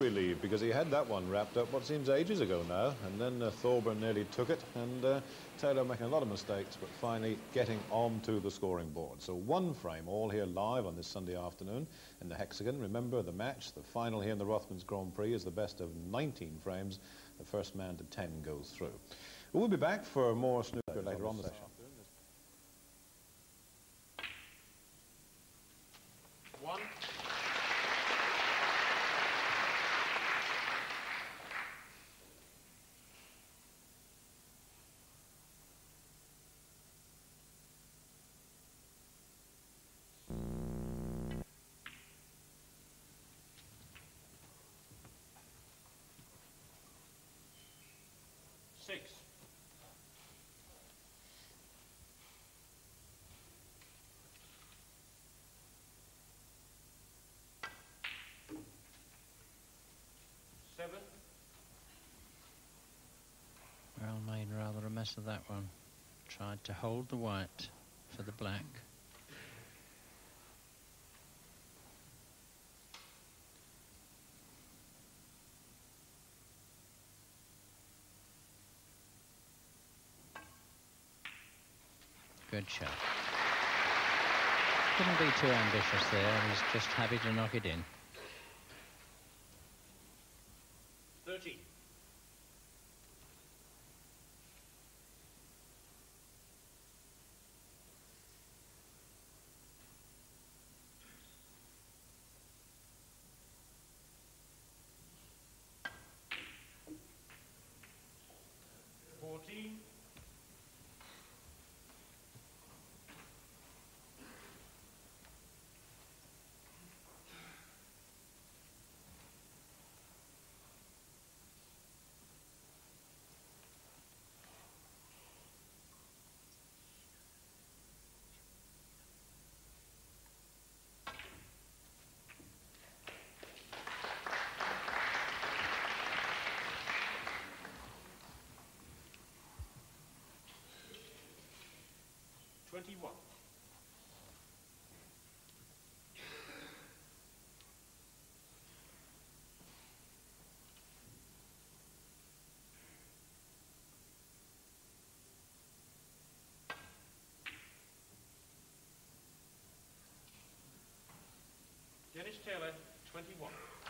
relieved because he had that one wrapped up what seems ages ago now, and then Thorburn nearly took it, and Taylor making a lot of mistakes, but finally getting onto the scoring board. So one frame, all here live on this Sunday afternoon in the Hexagon. Remember, the match, the final here in the Rothmans Grand Prix, is the best of 19 frames. The first man to 10 goes through. We'll be back for more snooker later on the session. One. Six. Seven. Well, made rather a mess of that one. Tried to hold the white for the black. Good shot. Couldn't be too ambitious there. He's just happy to knock it in. 30. $21. Dennis Taylor, 21.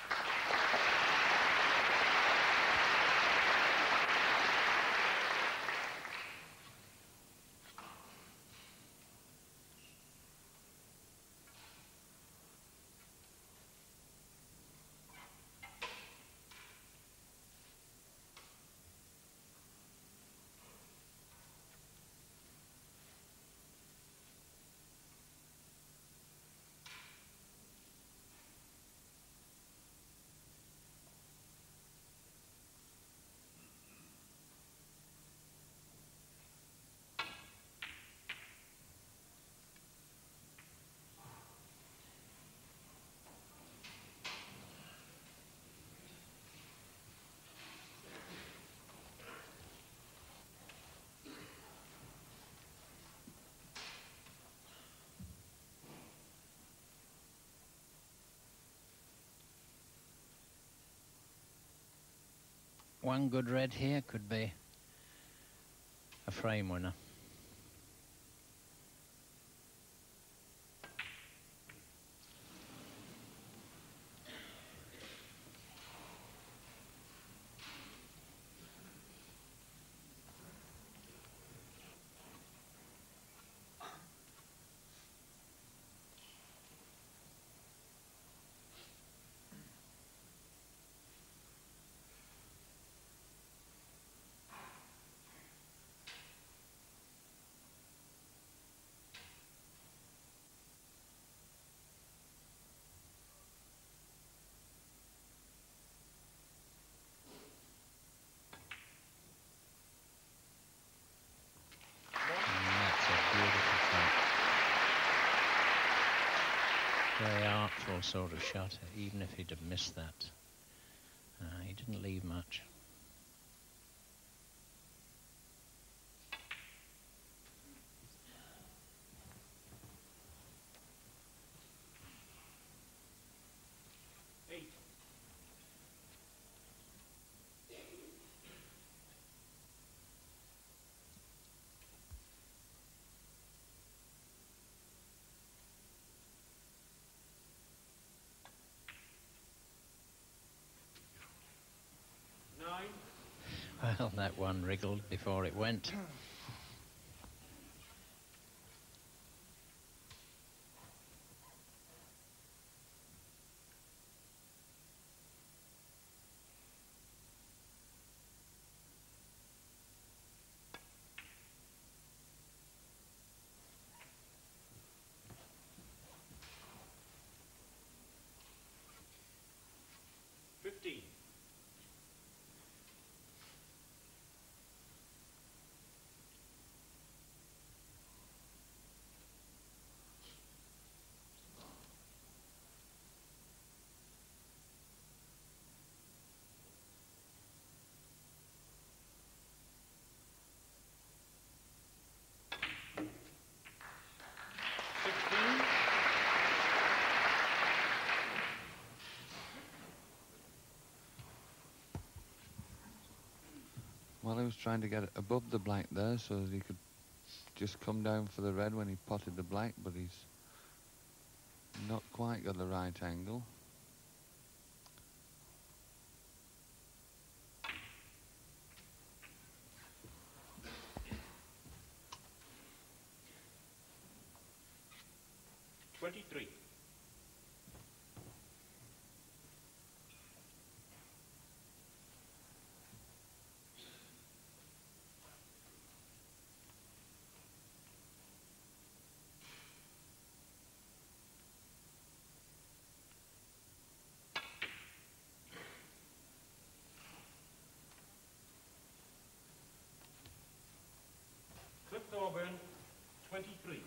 One good red here could be a frame winner. Very artful sort of shot, even if he'd have missed that. He didn't leave much. Well, that one wriggled before it went. Well, he was trying to get it above the black there so that he could just come down for the red when he potted the black, but he's not quite got the right angle. $23. Cliff Thorburn, 23.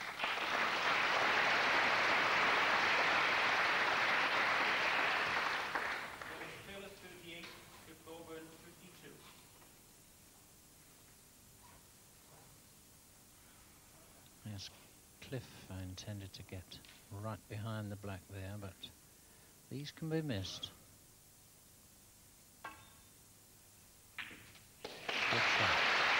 Taylor, 38. Cliff Thorburn, 52. Yes, Cliff, I intended to get right behind the black there, but these can be missed. Good shot.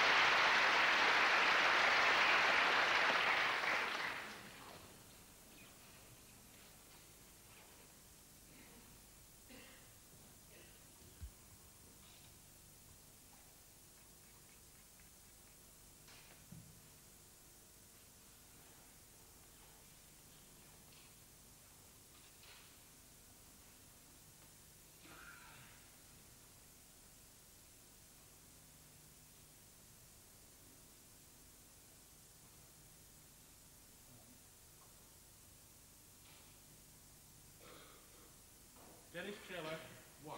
Dennis Taylor, 1.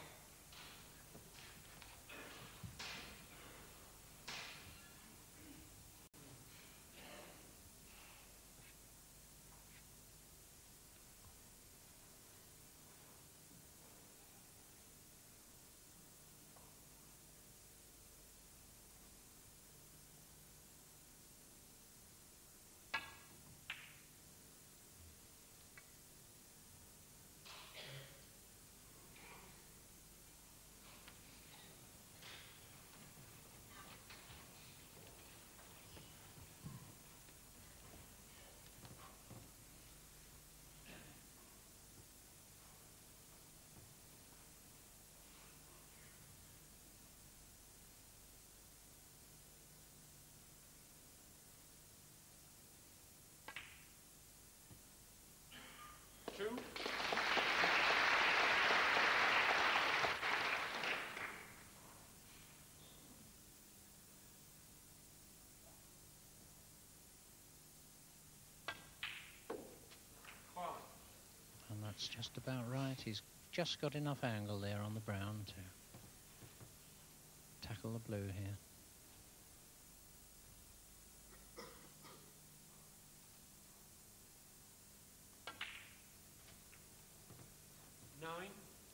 And that's just about right. He's just got enough angle there on the brown to tackle the blue here. Nine.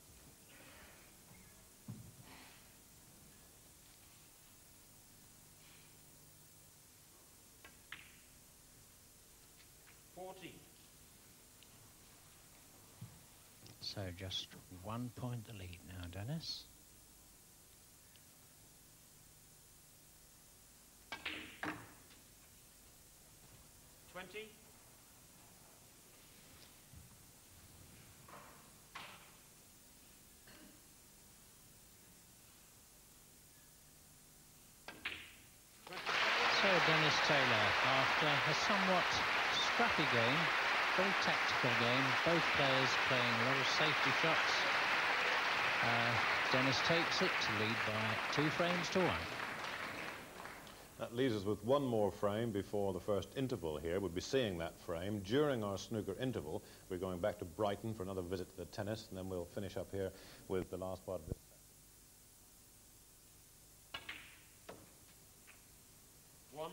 14. So just 1 point the lead now, Dennis. $20. Dennis Taylor after a somewhat scrappy game, very tactical game, both players playing a lot of safety shots. Dennis takes it to lead by 2 frames to 1. That leaves us with one more frame before the first interval here. We'll be seeing that frame during our snooker interval. We're going back to Brighton for another visit to the tennis, and then we'll finish up here with the last part of this. 1.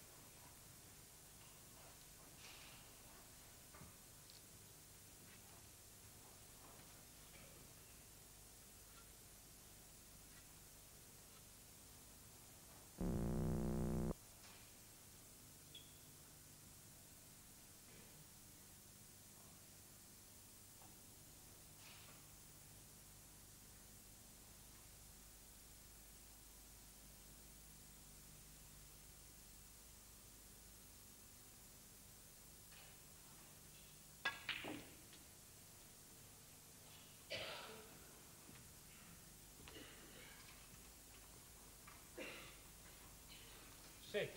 6.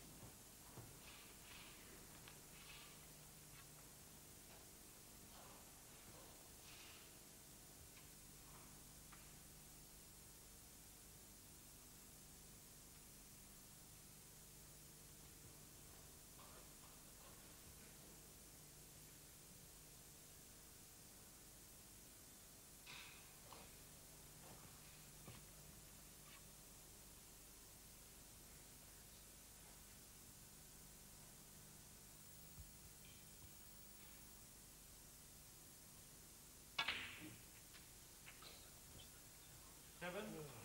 7.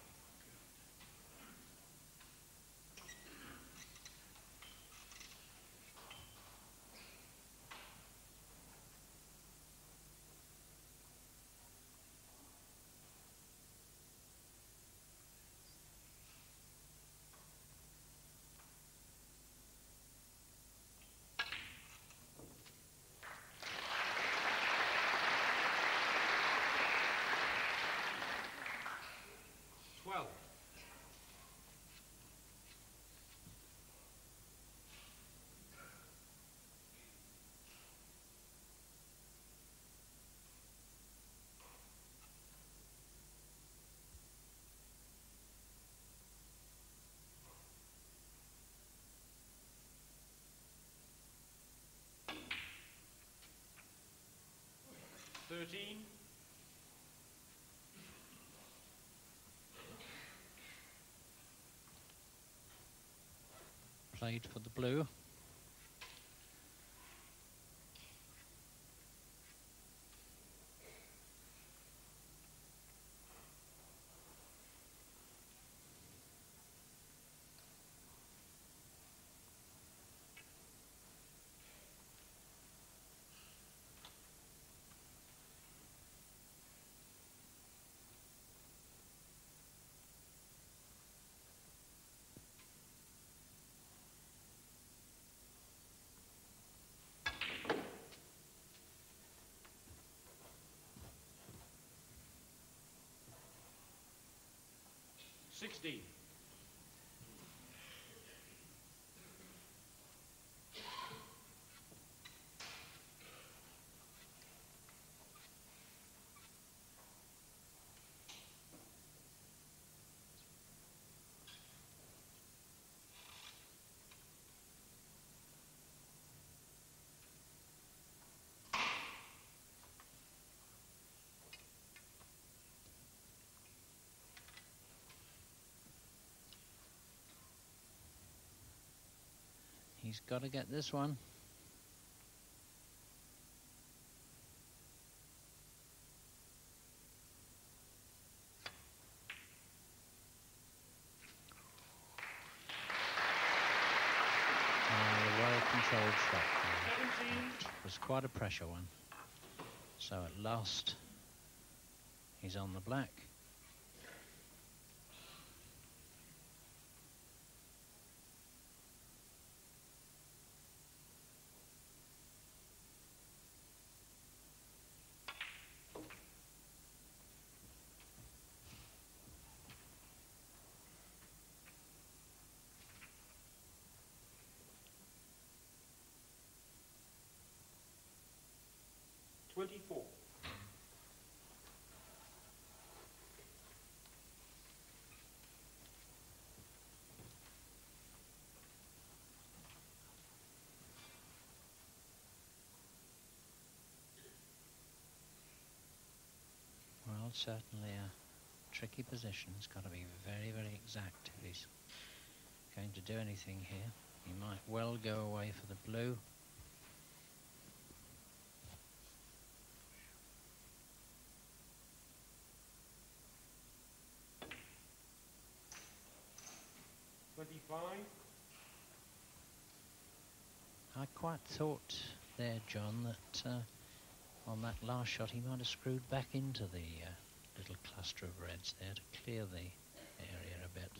12. 13. Played for the blue. 16. 'He's got to get this one. Well-controlled shot. It was quite a pressure one. So at last, he's on the black. 24. Well, certainly a tricky position. It's got to be very, very exact if he's going to do anything here. He might well go away for the blue. I quite thought there, John, that on that last shot he might have screwed back into the little cluster of reds there to clear the area a bit.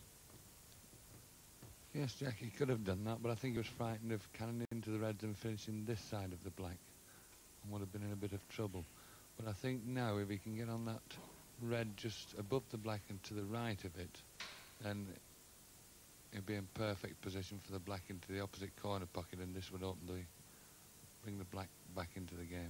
Yes, Jack, he could have done that, but I think he was frightened of cannoning into the reds and finishing this side of the black, and would have been in a bit of trouble. But I think now, if he can get on that red just above the black and to the right of it, then he'd be in perfect position for the black into the opposite corner pocket, and this would bring the black back into the game.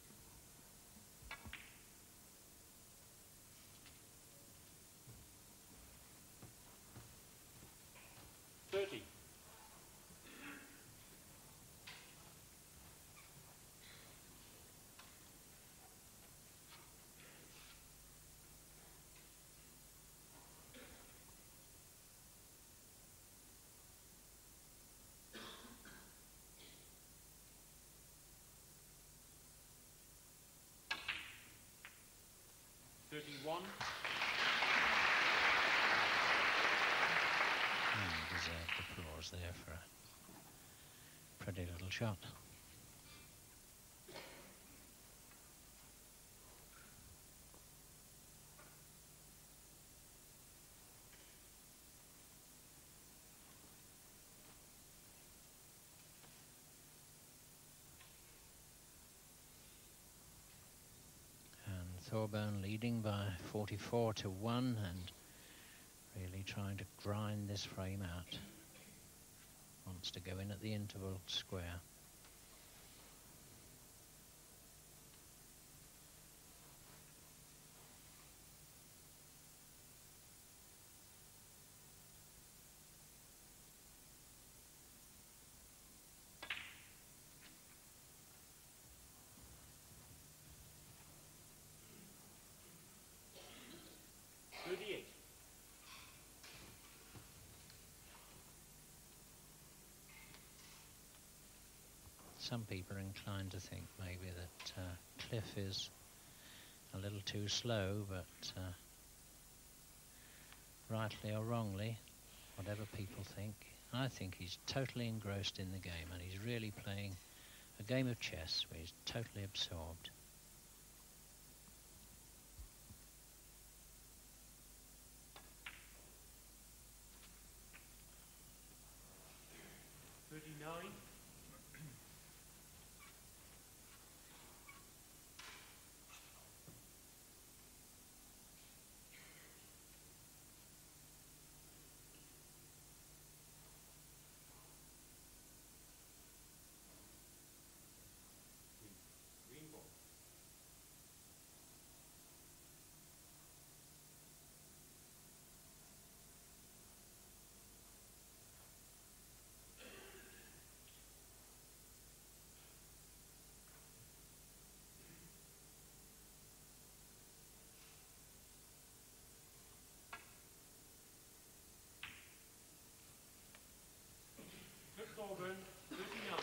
Deserved applause there for a pretty little shot. Thorburn leading by 44 to 1 and really trying to grind this frame out. Wants to go in at the interval square. Some people are inclined to think maybe that Cliff is a little too slow, but rightly or wrongly, whatever people think, I think he's totally engrossed in the game, and he's really playing a game of chess where he's totally absorbed. Thorburn, 39.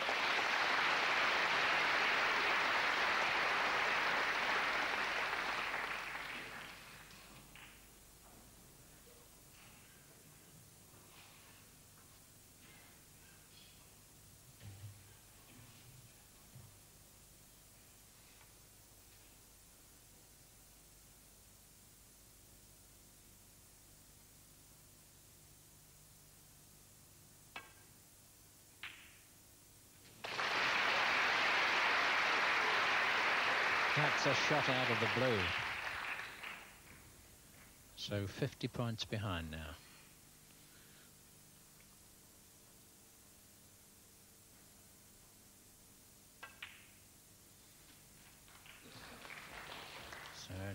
That's a shot out of the blue. So 50 points behind now.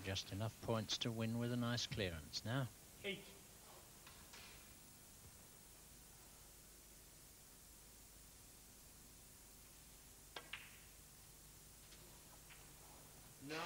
just enough points to win with a nice clearance now. 8. 9.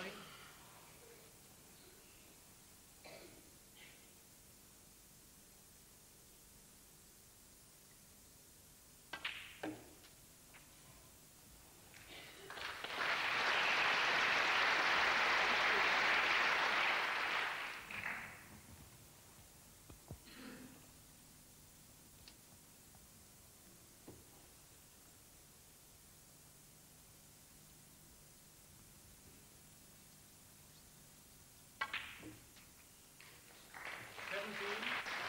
17.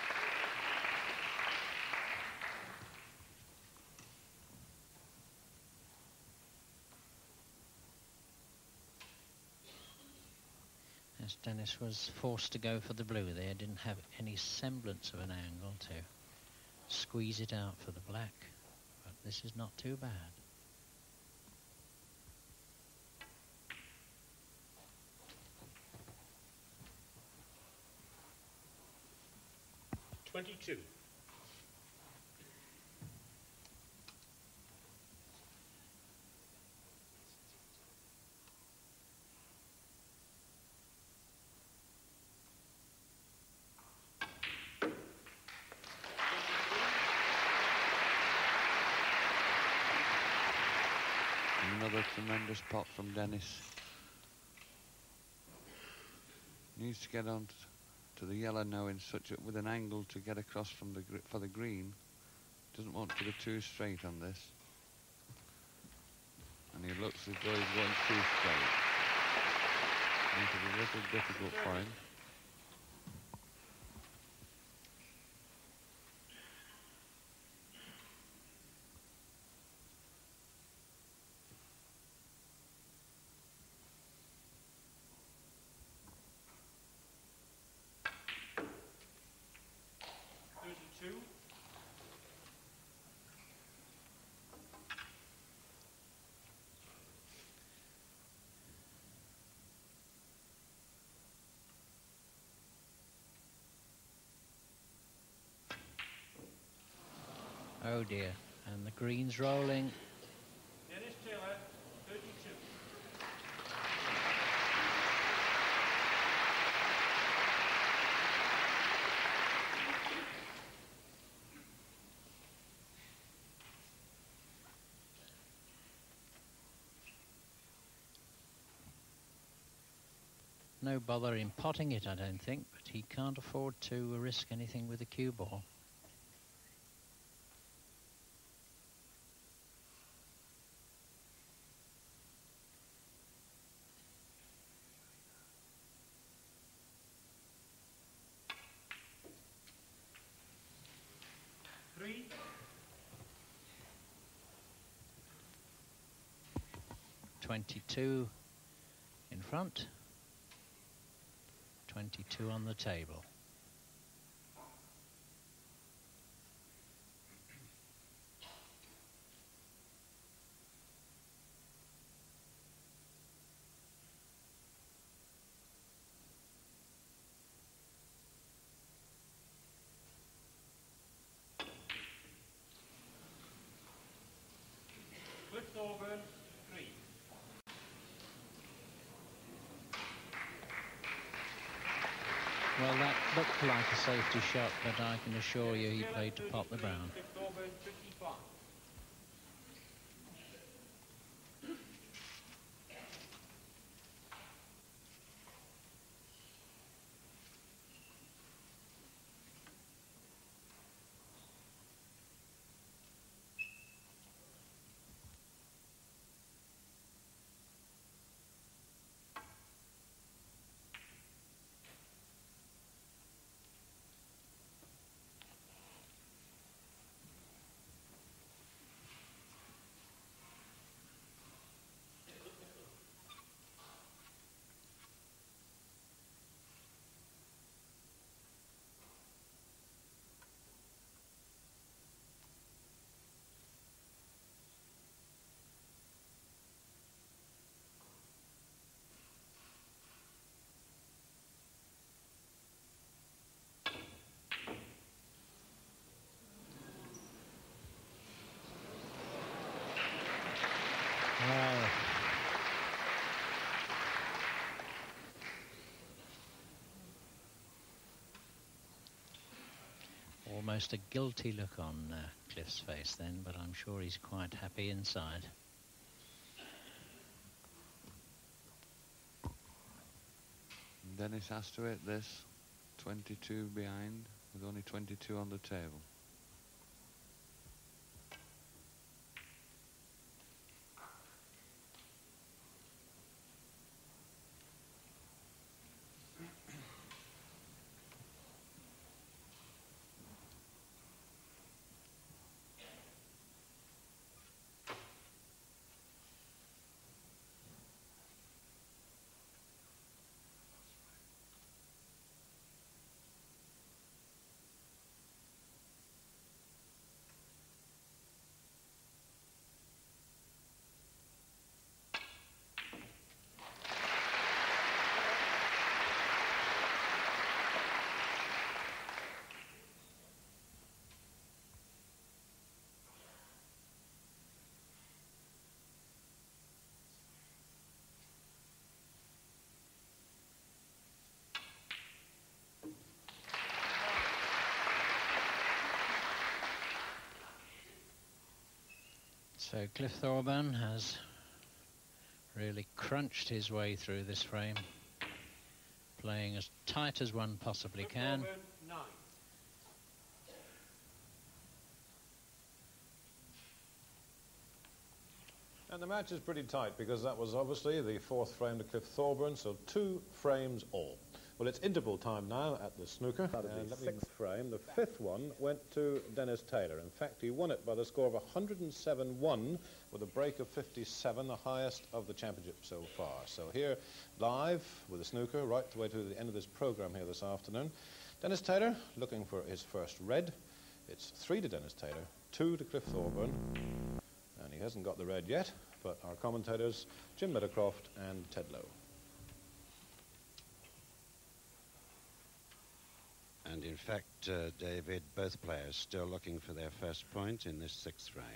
As Dennis was forced to go for the blue there, didn't have any semblance of an angle to squeeze it out for the black, but this is not too bad. 22. 23. Another tremendous pot from Dennis. Needs to get on to the yellow now in such with an angle to get across from for the green. Doesn't want to go too straight on this. And he looks as though he's going too straight. Makes it a little difficult for him. Oh dear, and the green's rolling. Dennis Taylor, 32. No bother in potting it, I don't think, but he can't afford to risk anything with the cue ball. Three. 22 in front. 22 on the table. Cliff Thorburn, 3. Well, that looked like a safety shot, but I can assure you he played to pot the brown. Cliff Thorburn, 55. almost a guilty look on Cliff's face then, but I'm sure he's quite happy inside. Dennis has to hit this. 22 behind, with only 22 on the table. So Cliff Thorburn has really crunched his way through this frame, playing as tight as one possibly can. Thorburn, 9. And the match is pretty tight because that was obviously the fourth frame to Cliff Thorburn, so 2 frames all. Well, it's interval time now at the snooker. And the 6th frame, the 5th one, went to Dennis Taylor. In fact, he won it by the score of 107-1 with a break of 57, the highest of the championship so far. So here, live with the snooker, right the way to the end of this program here this afternoon. Dennis Taylor looking for his first red. It's 3 to Dennis Taylor, 2 to Cliff Thorburn. And he hasn't got the red yet, but our commentators, Jim Meadowcroft and Ted Lowe. And in fact, David, both players still looking for their first point in this 6th frame.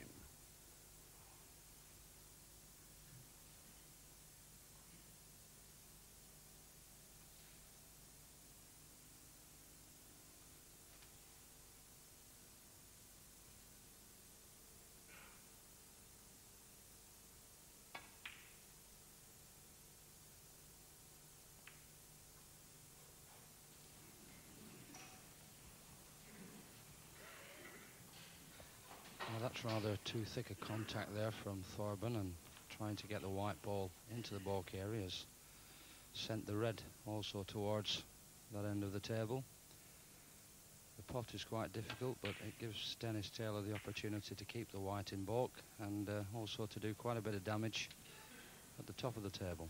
Well, that's rather too thick a contact there from Thorburn, and trying to get the white ball into the balk areas sent the red also towards that end of the table. The pot is quite difficult, but it gives Dennis Taylor the opportunity to keep the white in balk and also to do quite a bit of damage at the top of the table.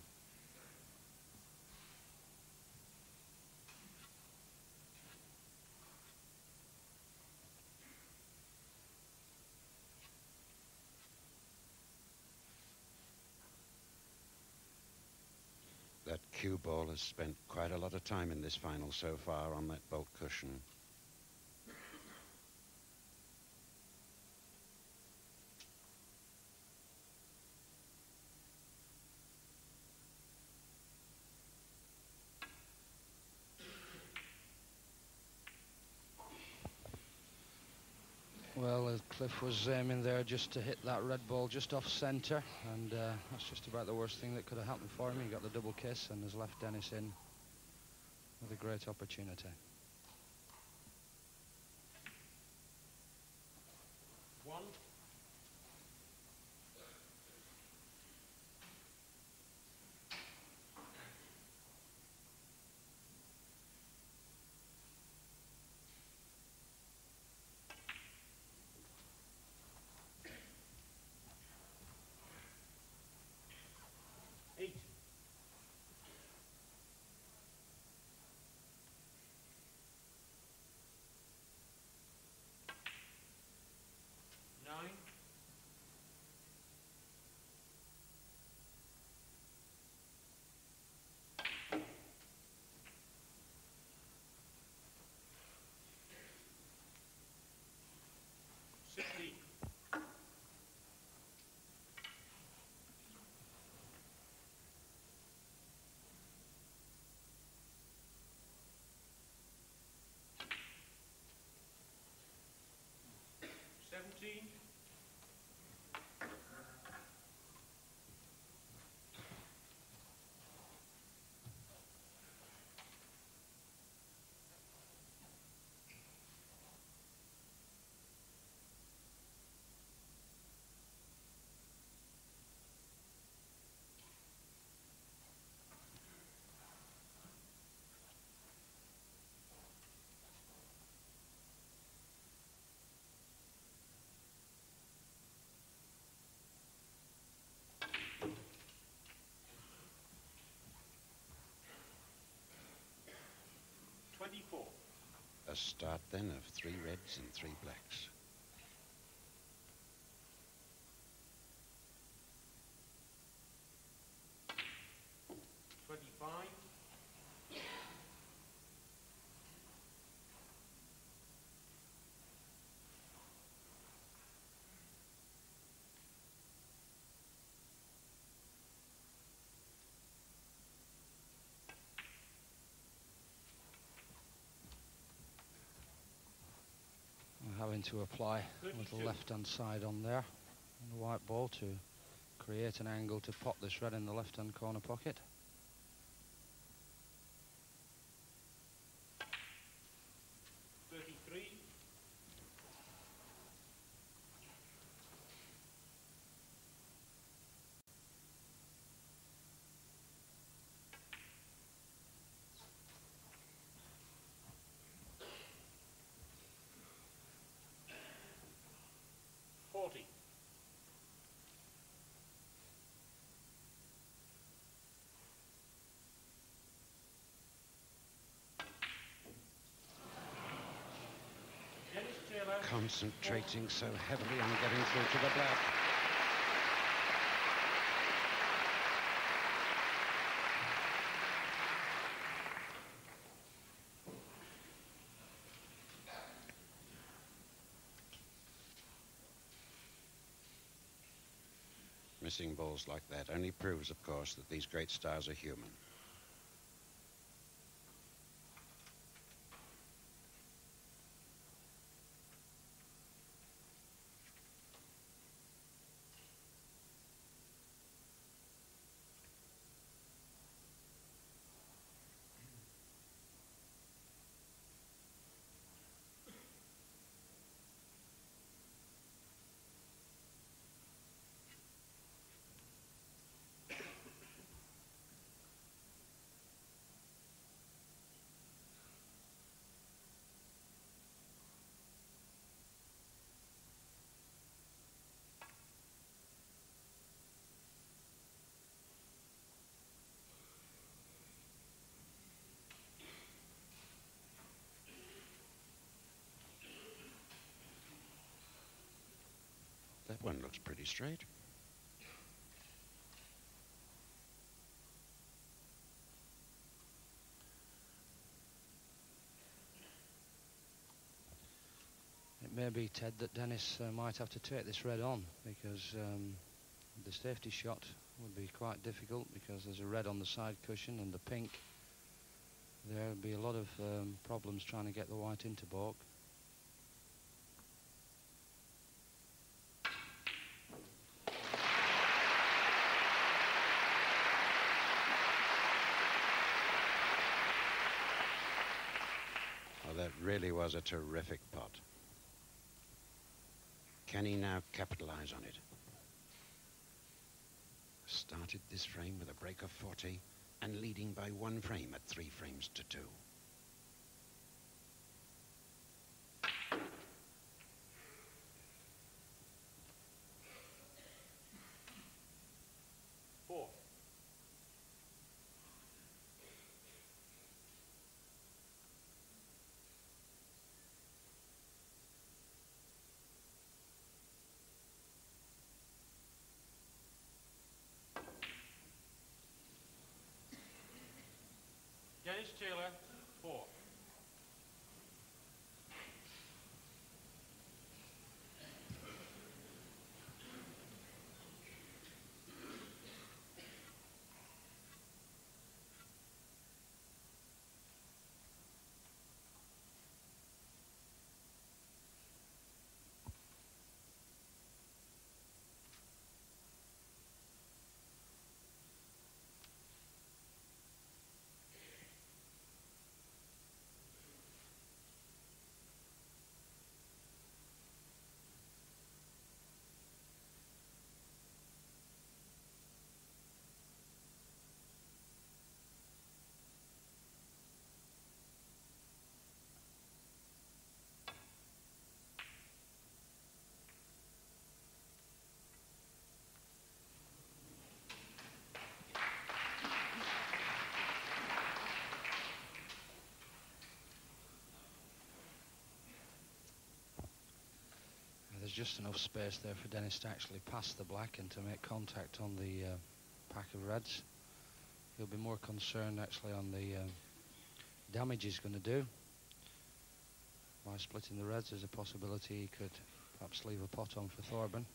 That cue ball has spent quite a lot of time in this final so far on that bulk cushion. Well, Cliff was aiming there just to hit that red ball just off centre, and that's just about the worst thing that could have happened for him. He got the double kiss and has left Dennis in with a great opportunity. 1. A start then of 3 reds and 3 blacks. Having to apply a little left-hand side on there on the white ball to create an angle to pop this red in the left-hand corner pocket. Concentrating so heavily on getting through to the black. Missing balls like that only proves, of course, that these great stars are human. That one looks pretty straight. It may be, Ted, that Dennis might have to take this red on, because the safety shot would be quite difficult, because there's a red on the side cushion and the pink. There'll be a lot of problems trying to get the white into baulk. Well, that really was a terrific pot. Can he now capitalize on it? Started this frame with a break of 40 and leading by 1 frame at 3 frames to 2. Dennis Taylor, 4. just enough space there for Dennis to actually pass the black and to make contact on the pack of reds. He'll be more concerned actually on the damage he's going to do. By splitting the reds, there's a possibility he could perhaps leave a pot on for Thorburn.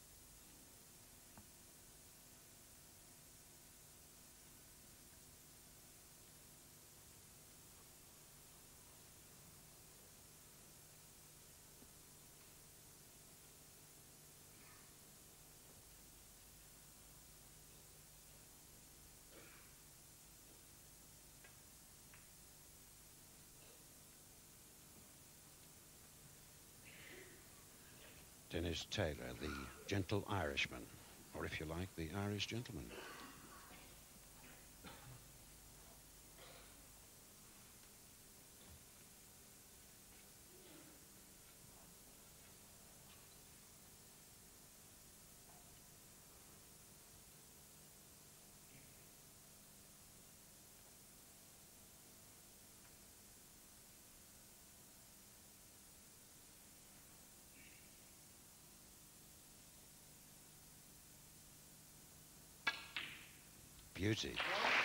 Dennis Taylor, the gentle Irishman, or if you like, the Irish gentleman. Beauty.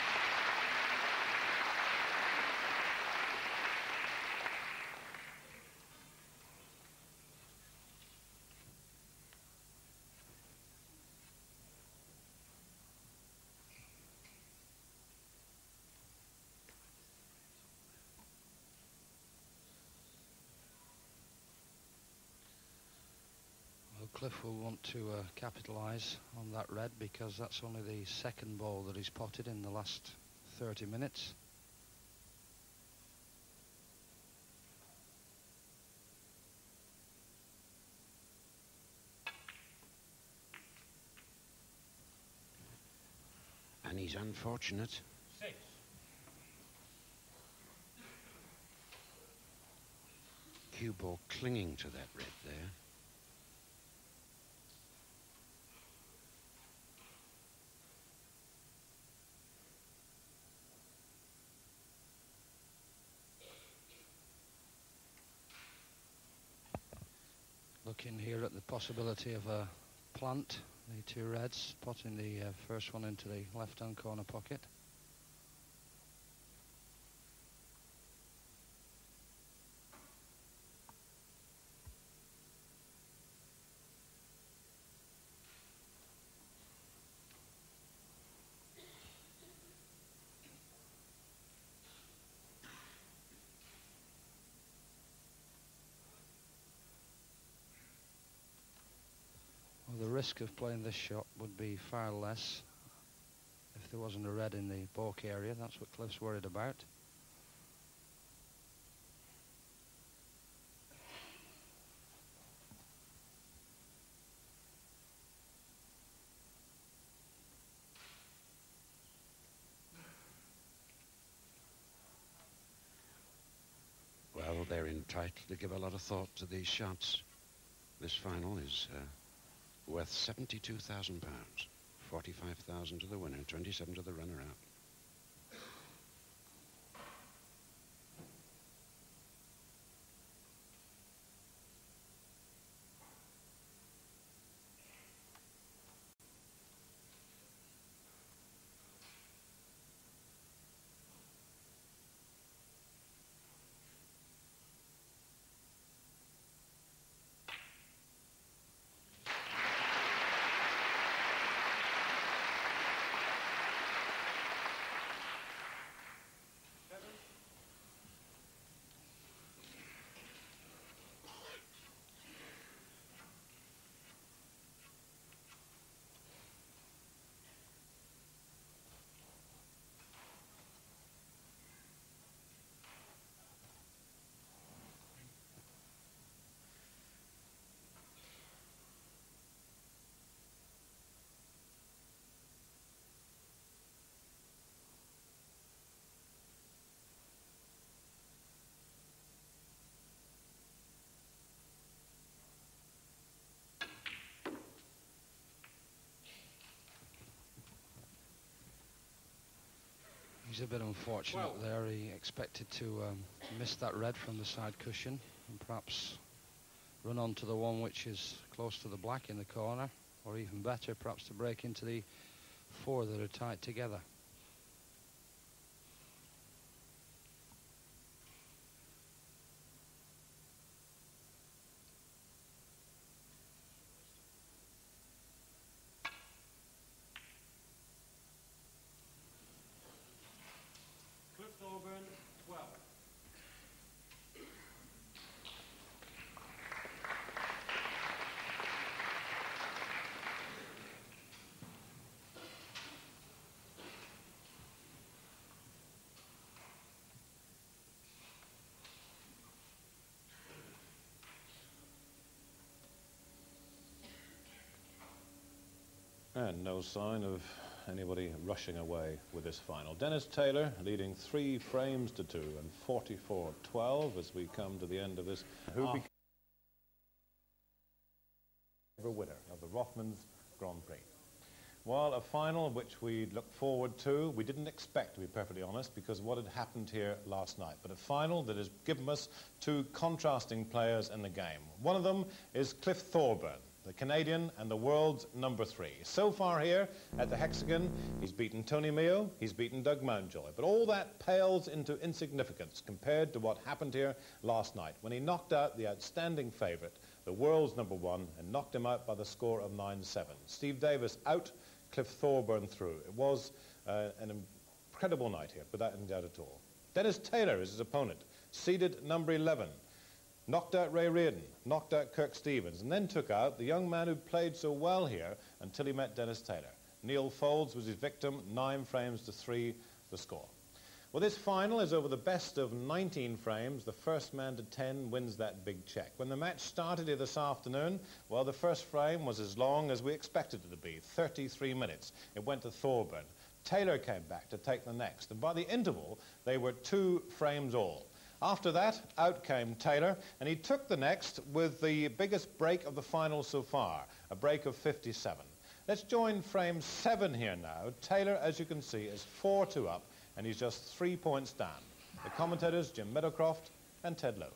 Cliff will want to capitalise on that red because that's only the second ball that he's potted in the last 30 minutes. And he's unfortunate. 6. Cue ball clinging to that red there. Looking here at the possibility of a plant, the two reds, potting the first one into the left-hand corner pocket. The risk of playing this shot would be far less if there wasn't a red in the balk area. That's what Cliff's worried about. Well, they're entitled to give a lot of thought to these shots. This final is worth £72,000. 45,000 to the winner, 27 to the runner-up. He's a bit unfortunate there. He expected to miss that red from the side cushion and perhaps run onto the one which is close to the black in the corner, or even better, perhaps to break into the 4 that are tied together. Cliff Thorburn, 12. And no sign of anybody rushing away with this final. Dennis Taylor leading 3 frames to 2 and 44-12 as we come to the end of this. Who became the winner of the Rothmans Grand Prix? Well, a final which we look forward to. We didn't expect, to be perfectly honest, because of what had happened here last night. But a final that has given us 2 contrasting players in the game. One of them is Cliff Thorburn, the Canadian and the world's number 3. So far here at the Hexagon, he's beaten Tony Meo, he's beaten Doug Mountjoy. But all that pales into insignificance compared to what happened here last night when he knocked out the outstanding favourite, the world's number 1, and knocked him out by the score of 9-7. Steve Davis out, Cliff Thorburn through. It was an incredible night here, without any doubt at all. Dennis Taylor is his opponent, seeded number 11. Knocked out Ray Reardon, knocked out Kirk Stevens, and then took out the young man who played so well here until he met Dennis Taylor. Neil Foulds was his victim, 9 frames to 3 the score. Well, this final is over the best of 19 frames. The first man to 10 wins that big check. When the match started here this afternoon, well, the first frame was as long as we expected it to be, 33 minutes. It went to Thorburn. Taylor came back to take the next, and by the interval, they were 2 frames all. After that, out came Taylor, and he took the next with the biggest break of the final so far, a break of 57. Let's join frame 7 here now. Taylor, as you can see, is 4-2 up, and he's just 3 points down. The commentators, Jim Meadowcroft and Ted Lowe.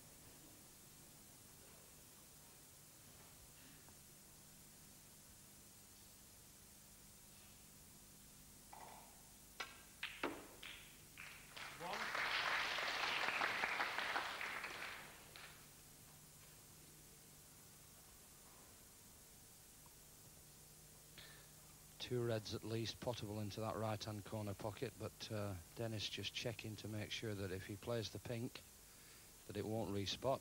Two reds at least potable into that right-hand corner pocket, but Dennis just checking to make sure that if he plays the pink, that it won't respot.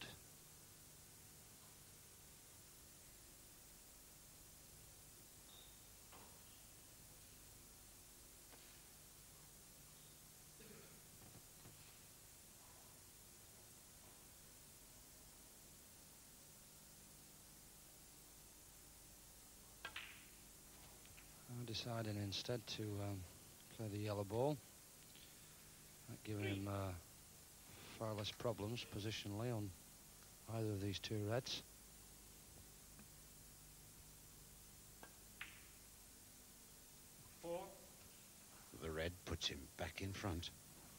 Deciding instead to play the yellow ball, giving him far less problems positionally on either of these 2 reds. The red puts him back in front.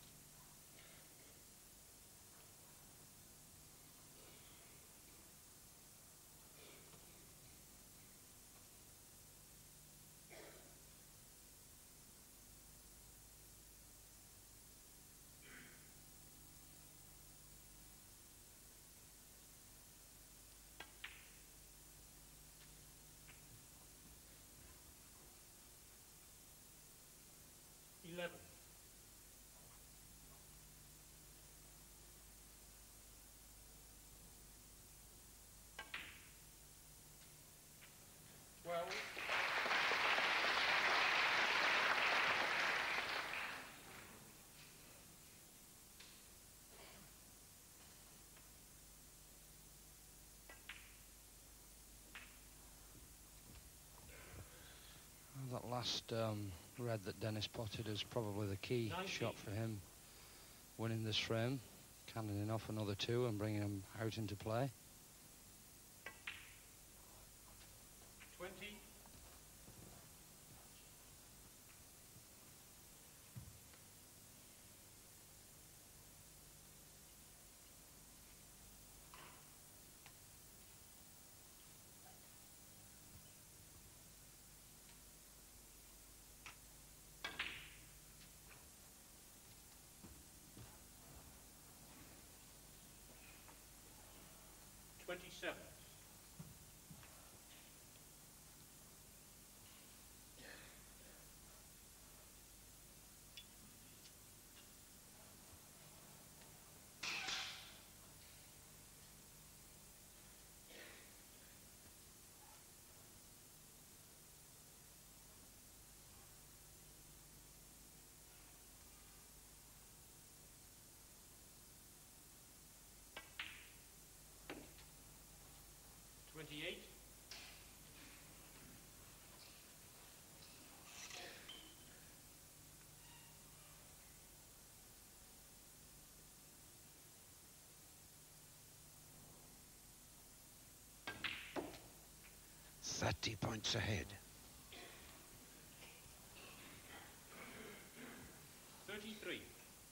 That last red that Dennis potted is probably the key shot for him winning this frame, cannoning off another 2 and bringing him out into play. 20. 27. Twenty-eight. £30 ahead. 33.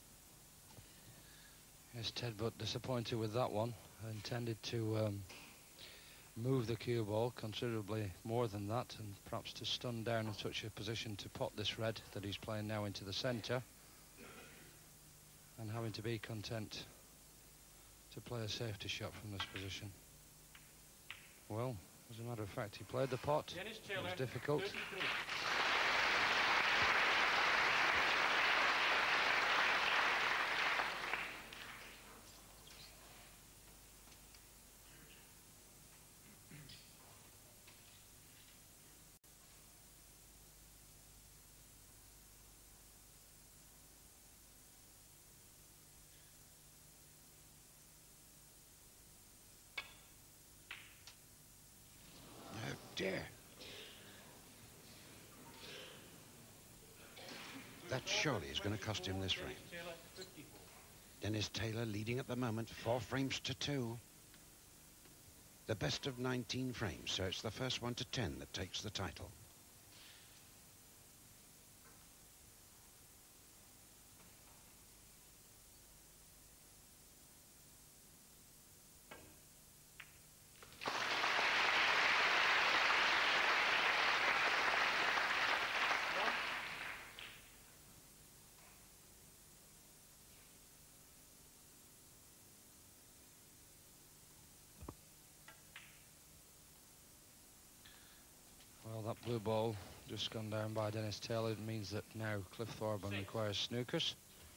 Yes, Ted, but disappointed with that one. I intended to move the cue ball considerably more than that, and perhaps to stun down in such a position to pot this red that he's playing now into the centre, and having to be content to play a safety shot from this position. Well, as a matter of fact, he played the pot. Dennis It Taylor, was difficult. 33. Oh dear. That surely is going to cost him this frame. Dennis Taylor, 54. Dennis Taylor leading at the moment, 4 frames to 2. The best of 19 frames, so it's the first one to 10 that takes the title. Well, that blue ball just gone down by Dennis Taylor. It means that now Cliff Thorburn requires snookers.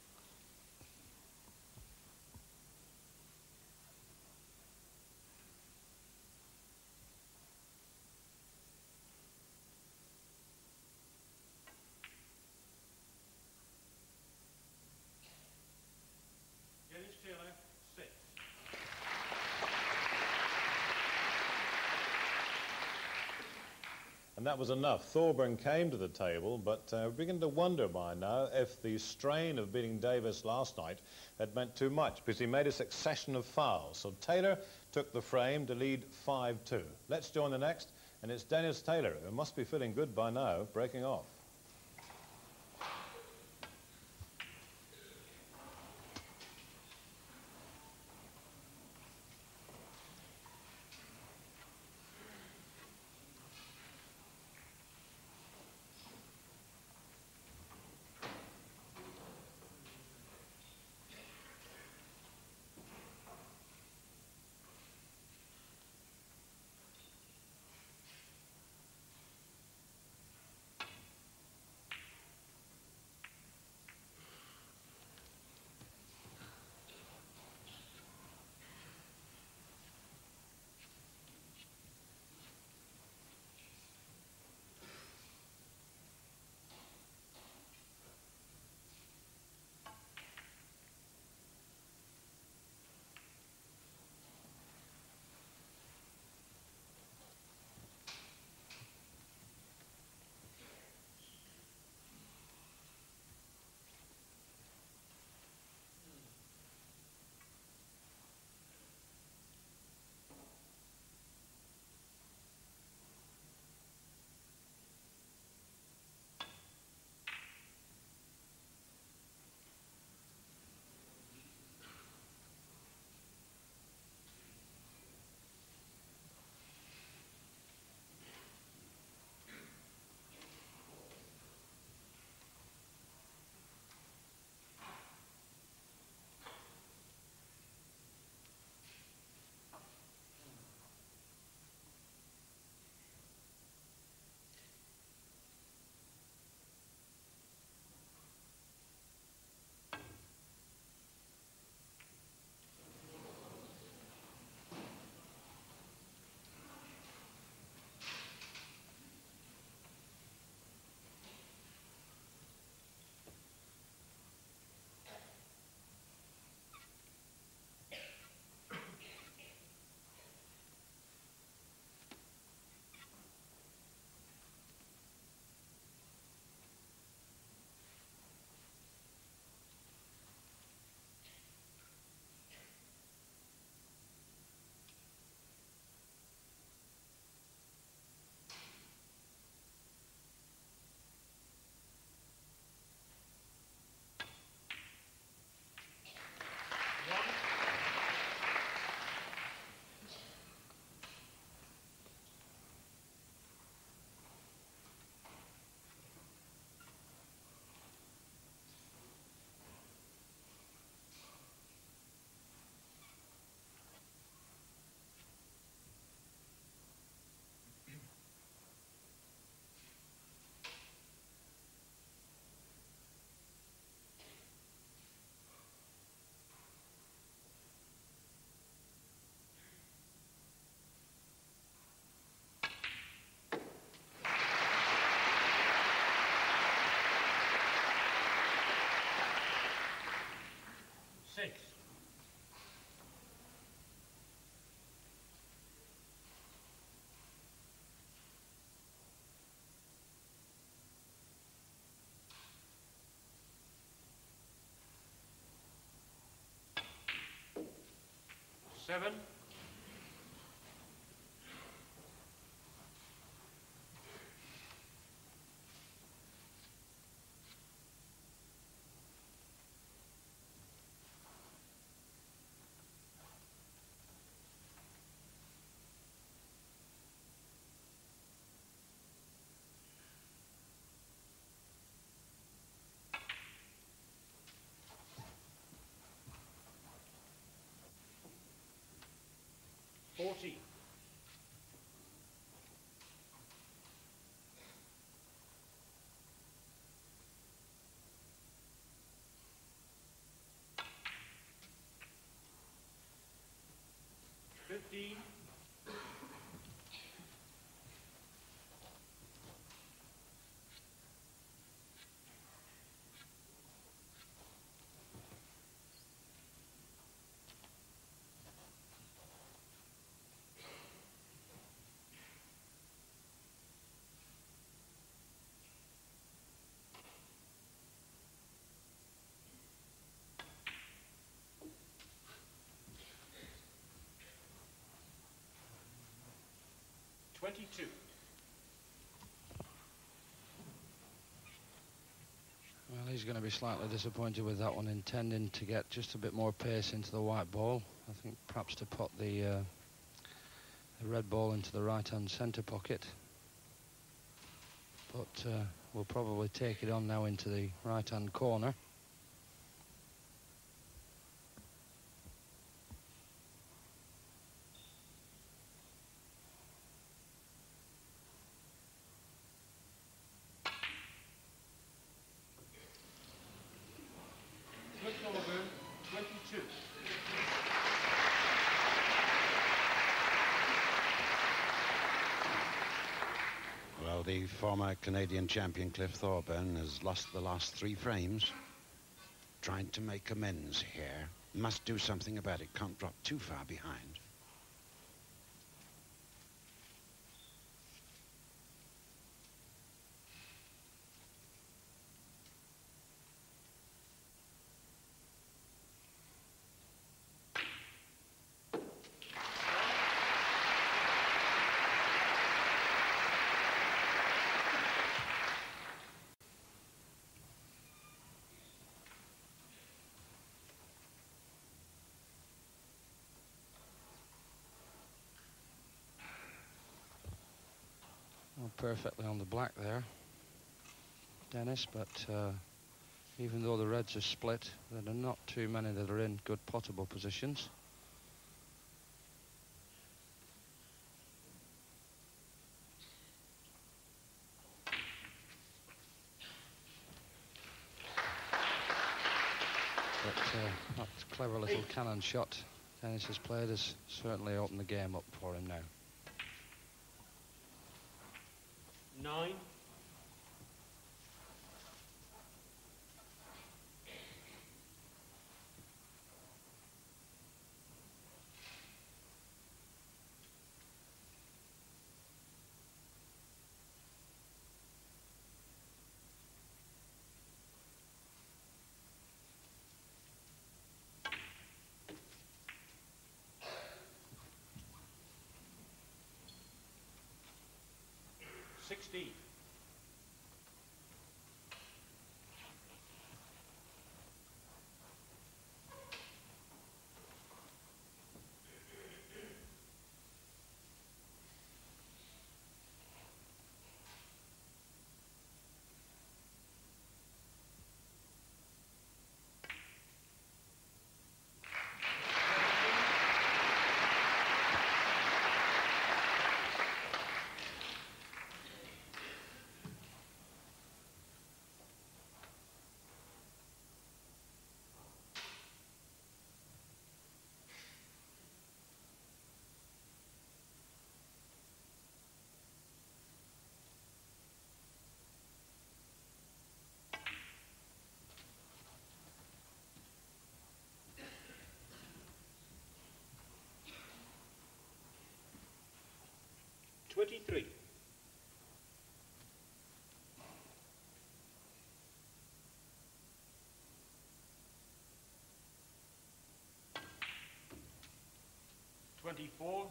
Dennis Taylor, 6. And that was enough. Thorburn came to the table, but we're beginning to wonder by now if the strain of beating Davis last night had meant too much, because he made a succession of fouls. So Taylor took the frame to lead 5-2. Let's join the next, and it's Dennis Taylor, who must be feeling good by now, breaking off. 7. $40. $15. $22. Well, he's going to be slightly disappointed with that one, intending to get just a bit more pace into the white ball. I think perhaps to put the red ball into the right-hand centre pocket. But we'll probably take it on now into the right-hand corner. Cliff Thorburn, 22. Well, the former Canadian champion Cliff Thorburn has lost the last 3 frames. Trying to make amends here. Must do something about it. Can't drop too far behind. Well, perfectly on the black there, Dennis, but even though the reds are split, there are not too many that are in good potable positions. But that clever little cannon shot Dennis has played has certainly opened the game up for him now. 9. $16. $23. 24.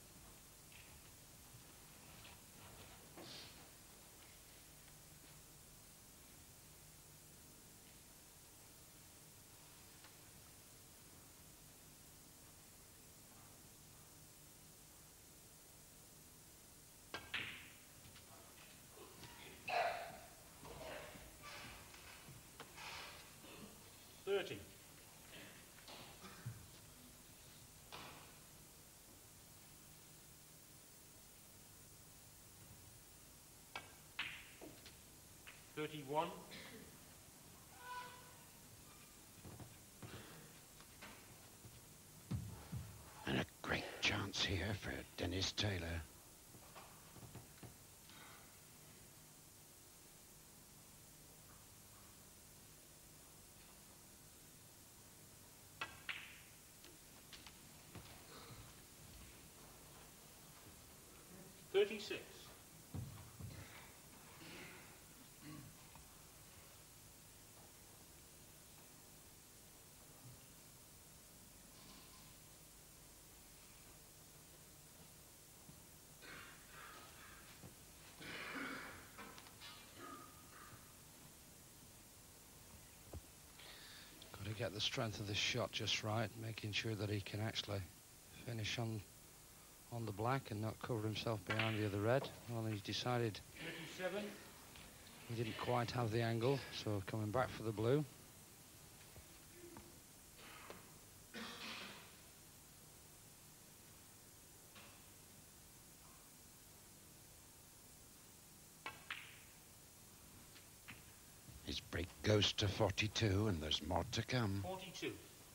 $30. $31. And a great chance here for Dennis Taylor. $36. Got to get the strength of the shot just right, making sure that he can actually finish on the black and not cover himself behind the other red. Well, he's decided 37. he didn't quite have the angle, so coming back for the blue. His break goes to 42, and there's more to come. 42.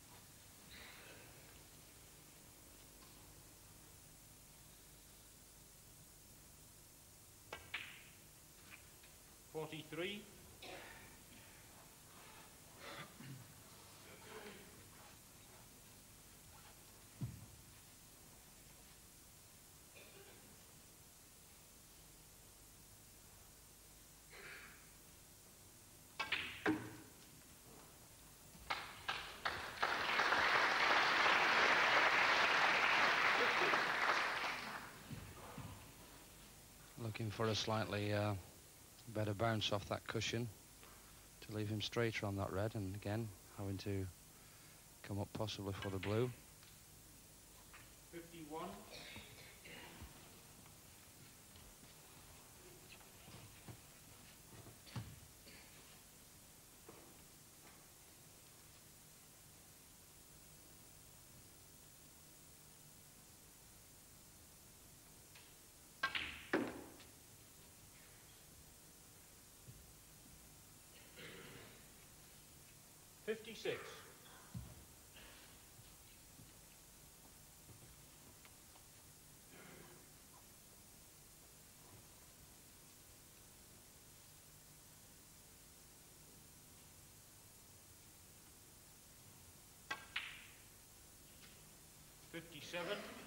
$43. Looking for a slightly better bounce off that cushion to leave him straighter on that red, and again having to come up possibly for the blue. 51. $56. $57.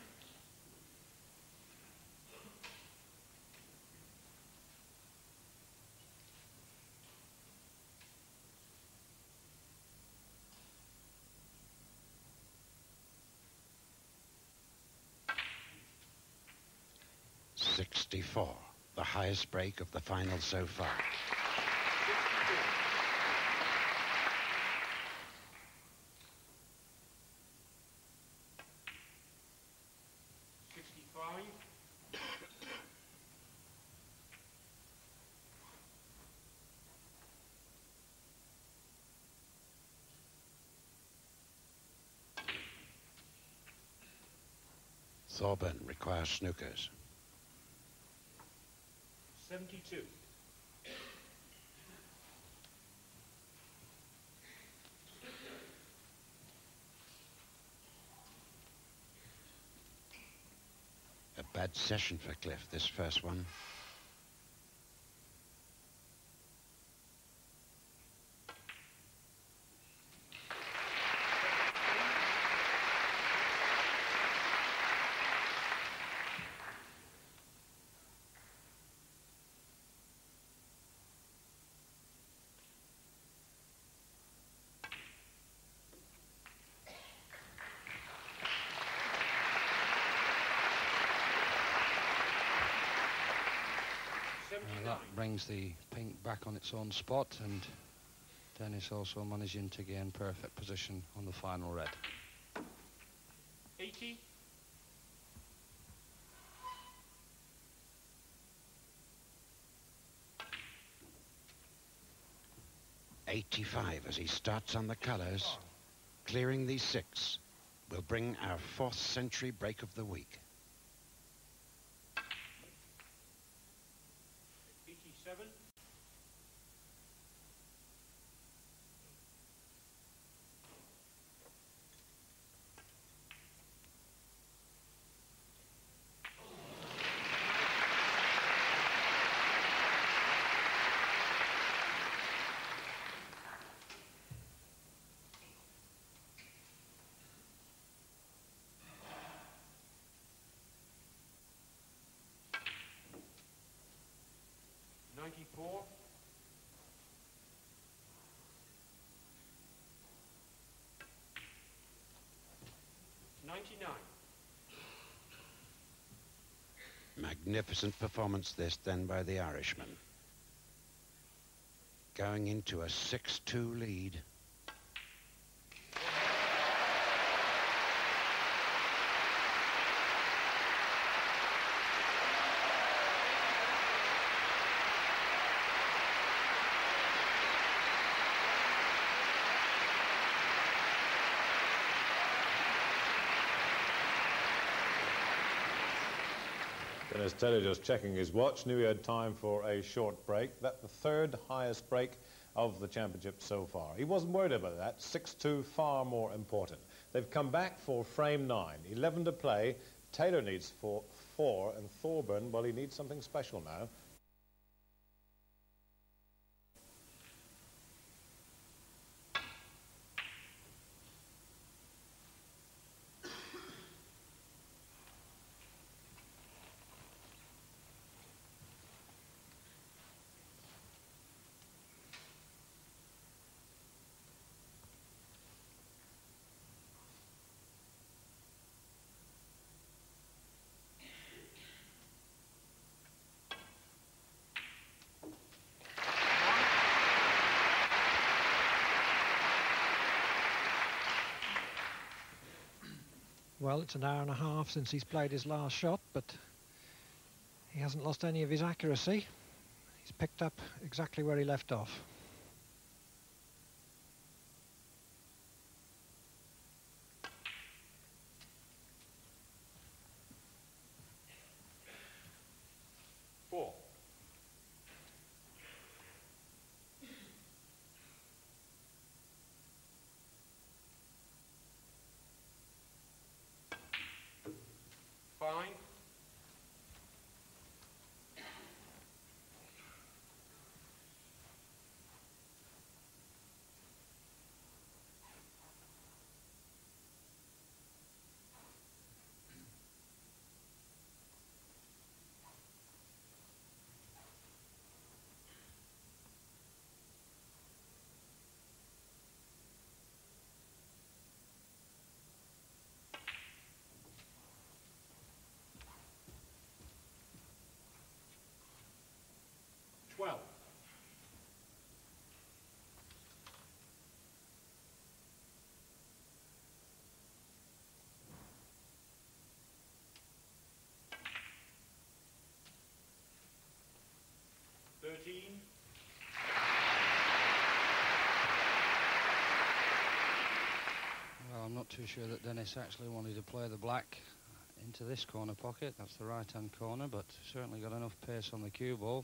$64, the highest break of the final so far. 65. Thorburn requires snookers. 72. A bad session for Cliff, this first one. That brings the pink back on its own spot, and Dennis also managing to gain perfect position on the final red. 80. 85 as he starts on the colours. Clearing these 6 will bring our 4th century break of the week. 87. 94. 99. Magnificent performance this then by the Irishman. Going into a 6-2 lead. Dennis Taylor just checking his watch, knew he had time for a short break. That's the 3rd highest break of the championship so far. He wasn't worried about that. 6-2, far more important. They've come back for frame 9. 11 to play. Taylor needs 4, and Thorburn, well, he needs something special now. Well, it's an hour and a half since he's played his last shot, but he hasn't lost any of his accuracy. He's picked up exactly where he left off. Fine. 12. 13. Well, I'm not too sure that Dennis actually wanted to play the black into this corner pocket. That's the right-hand corner, but certainly got enough pace on the cue ball.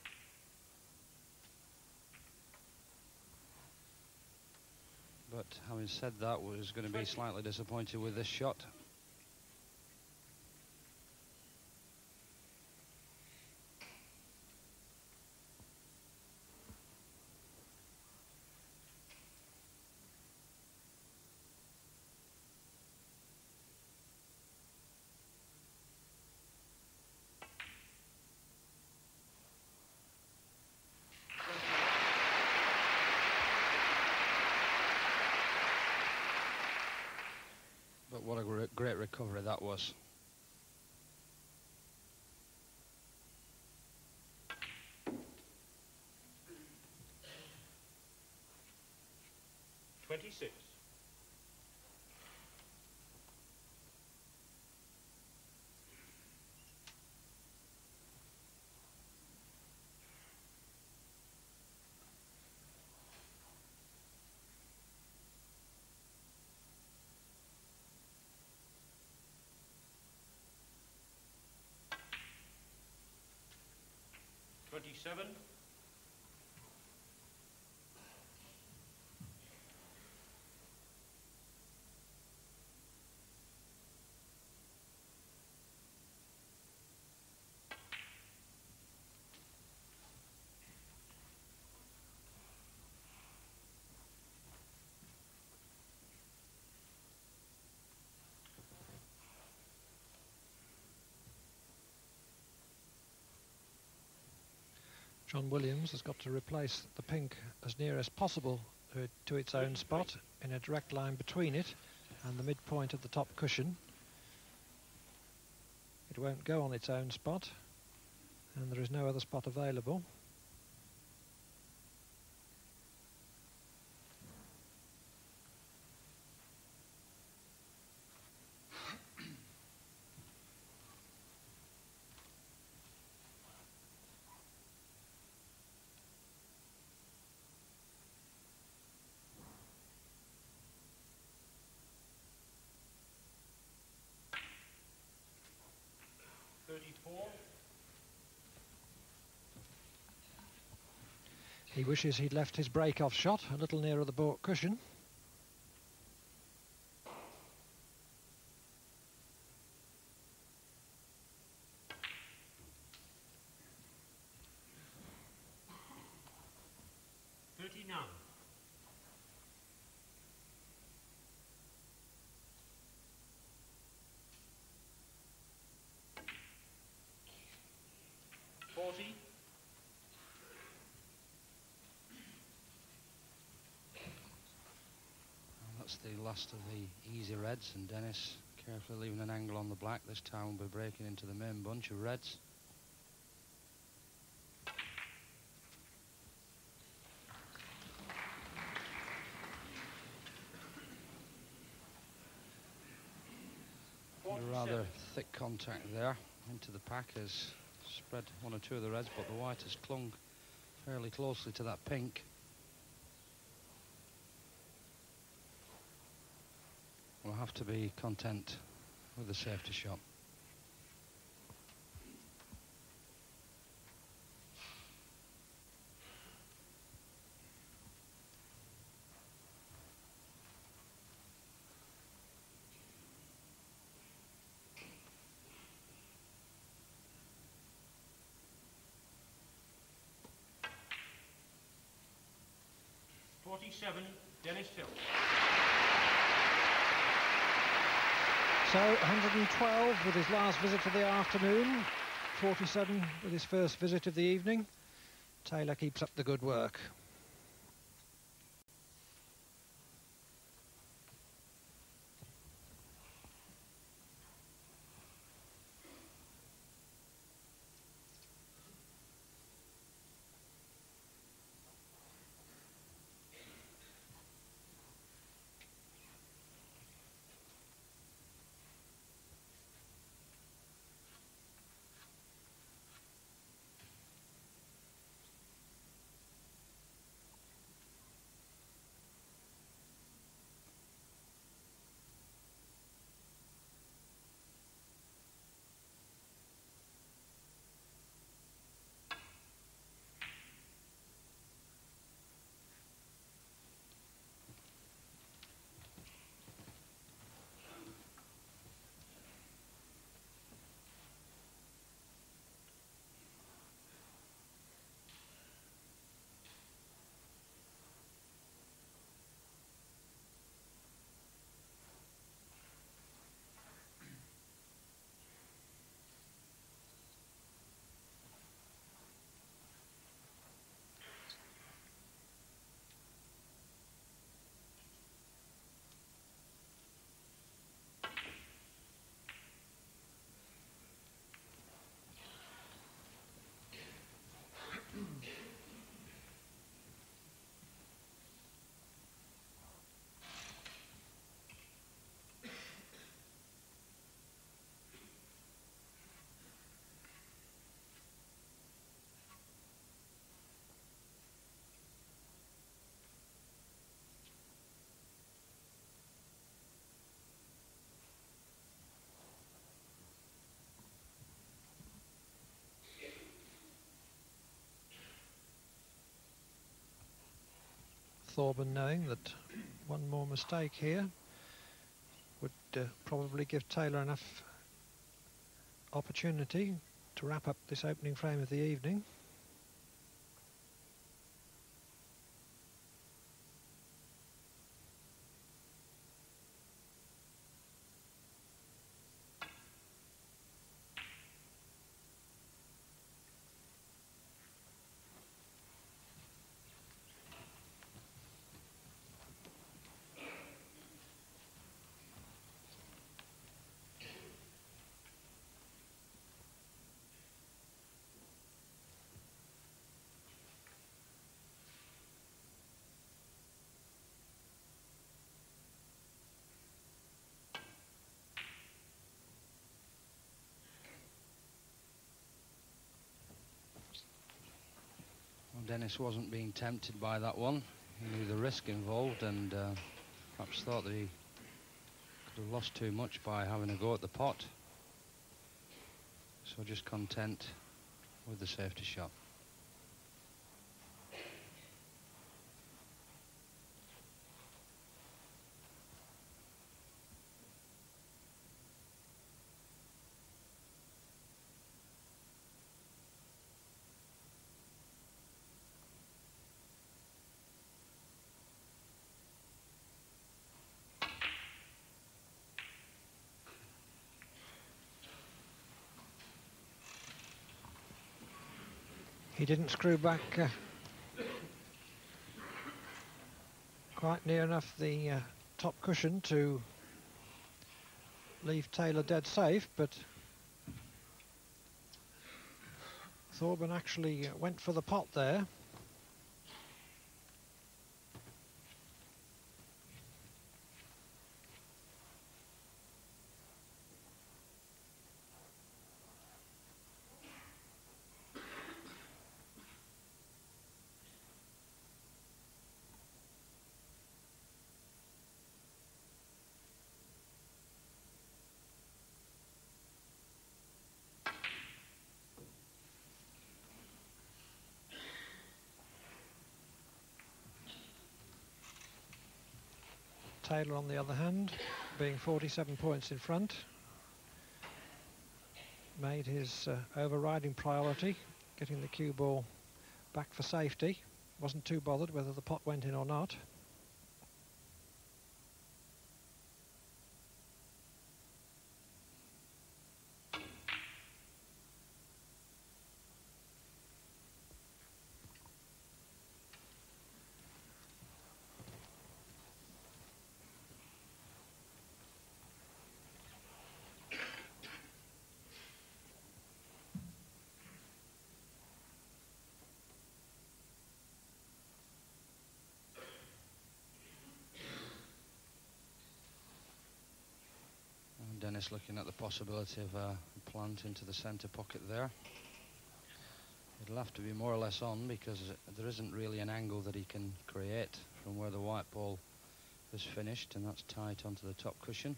But having said that, was going to be slightly disappointed with this shot. But what a great recovery that was. 26. Seven. John Williams has got to replace the pink as near as possible to its own spot in a direct line between it and the midpoint of the top cushion. It won't go on its own spot, and there is no other spot available. He wishes he'd left his break-off shot a little nearer the baulk cushion. The last of the easy reds, and Dennis carefully leaving an angle on the black. This time we'll be breaking into the main bunch of reds. A rather thick contact there into the pack has spread one or two of the reds, but the white has clung fairly closely to that pink. We'll have to be content with the safety shot. Dennis Hill. So 112 with his last visit of the afternoon, 47 with his first visit of the evening. Taylor keeps up the good work. Thorburn knowing that one more mistake here would probably give Taylor enough opportunity to wrap up this opening frame of the evening. Dennis wasn't being tempted by that one. He knew the risk involved and perhaps thought that he could have lost too much by having a go at the pot. So just content with the safety shot. He didn't screw back quite near enough the top cushion to leave Taylor dead safe, but Thorburn actually went for the pot there. Taylor, on the other hand, being 47 points in front, made his overriding priority, getting the cue ball back for safety. Wasn't too bothered whether the pot went in or not. Dennis looking at the possibility of a plant into the centre pocket there. It'll have to be more or less on because there isn't really an angle that he can create from where the white ball is finished, and that's tight onto the top cushion.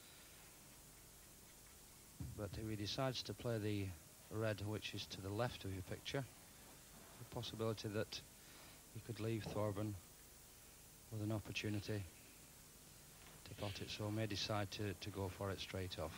But if he decides to play the red, which is to the left of your picture, the possibility that he could leave Thorburn with an opportunity to pot it, so may decide to go for it straight off.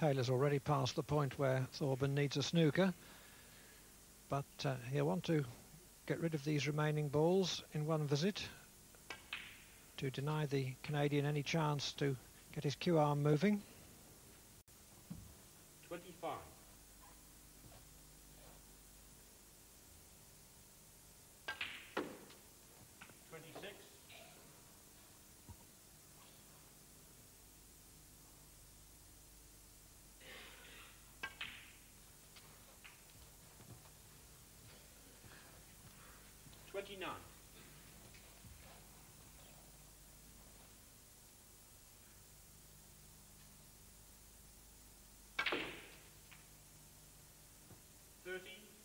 Taylor's already past the point where Thorburn needs a snooker, but he'll want to get rid of these remaining balls in one visit to deny the Canadian any chance to get his cue arm moving. 25. 26. 29. 30.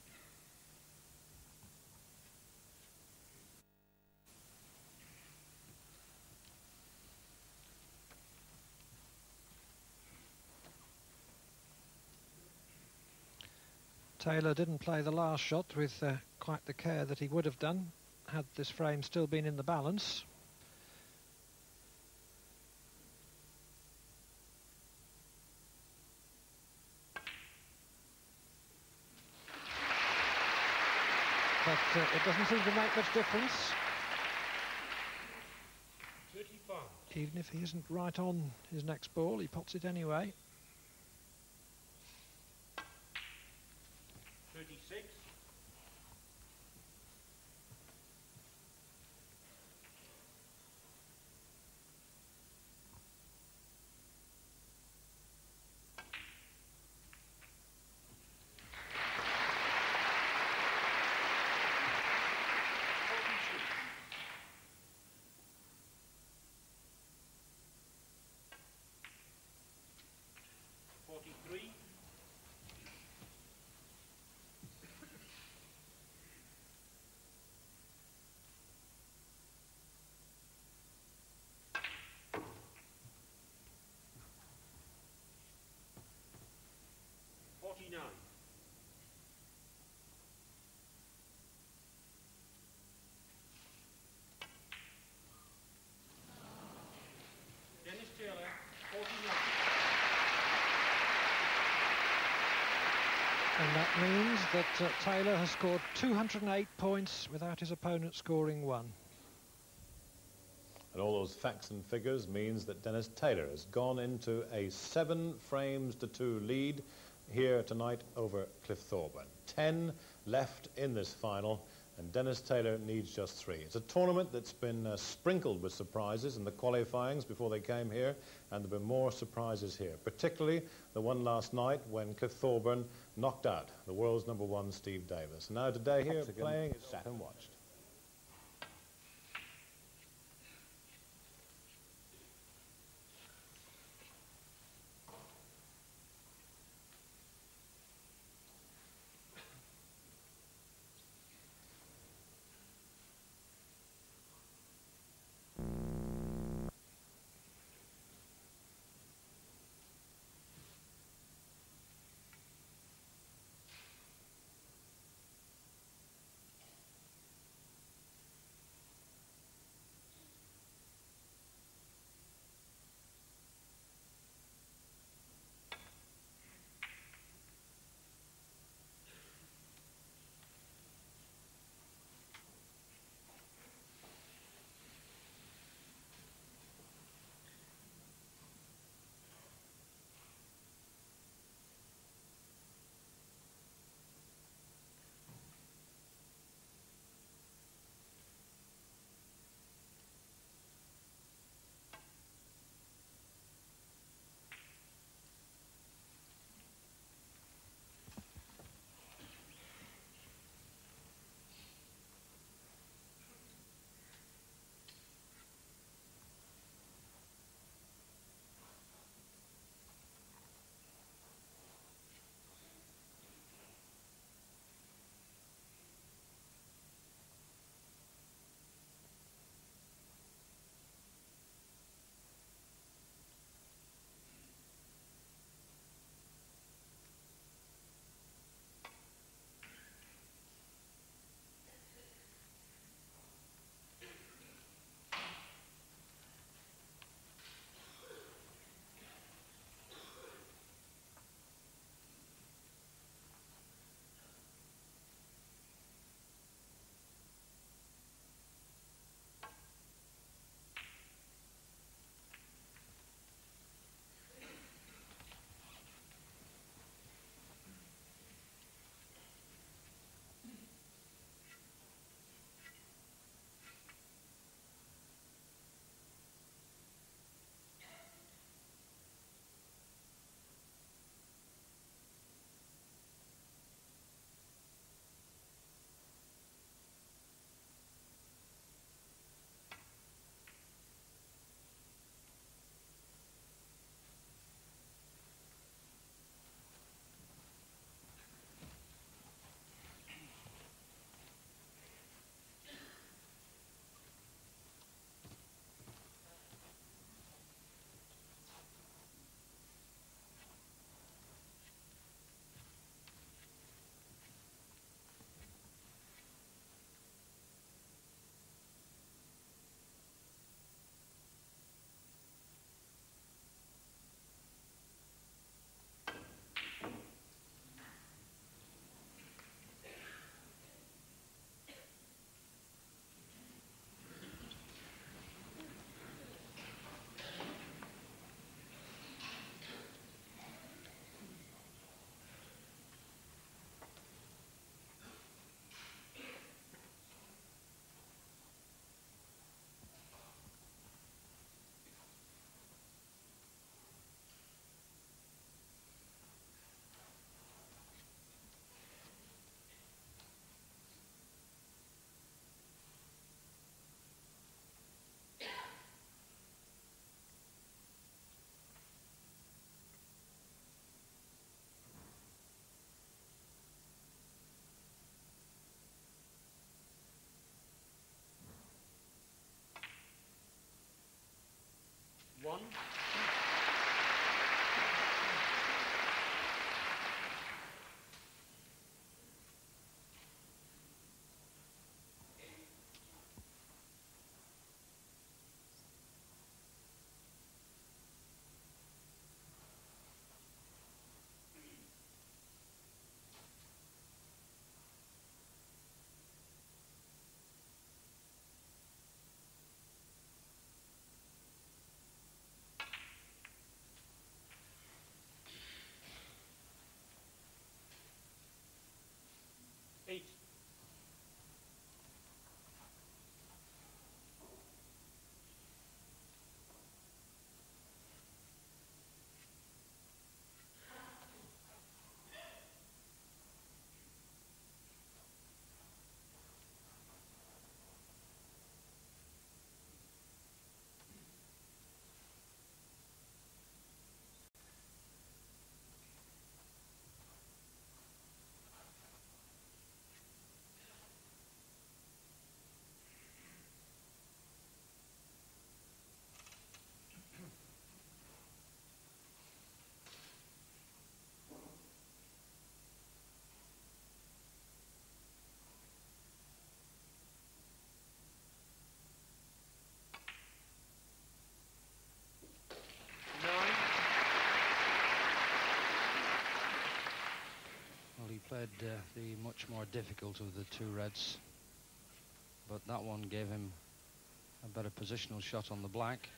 'Taylor didn't play the last shot with quite the care that he would have done had this frame still been in the balance. But it doesn't seem to make much difference. 35. Even if he isn't right on his next ball, he pots it anyway. 36. 43. 49. 49. And that means that Taylor has scored 208 points without his opponent scoring one. And all those facts and figures means that Dennis Taylor has gone into a 7 frames to 2 lead here tonight over Cliff Thorburn. 10 left in this final, and Dennis Taylor needs just 3. It's a tournament that's been sprinkled with surprises in the qualifyings before they came here, and there have been more surprises here, particularly the one last night when Cliff Thorburn knocked out the world's #1 Steve Davis. Now today here playing is sat and watched. 1. Eight. Well, he played the much more difficult of the two reds, but that one gave him a better positional shot on the black.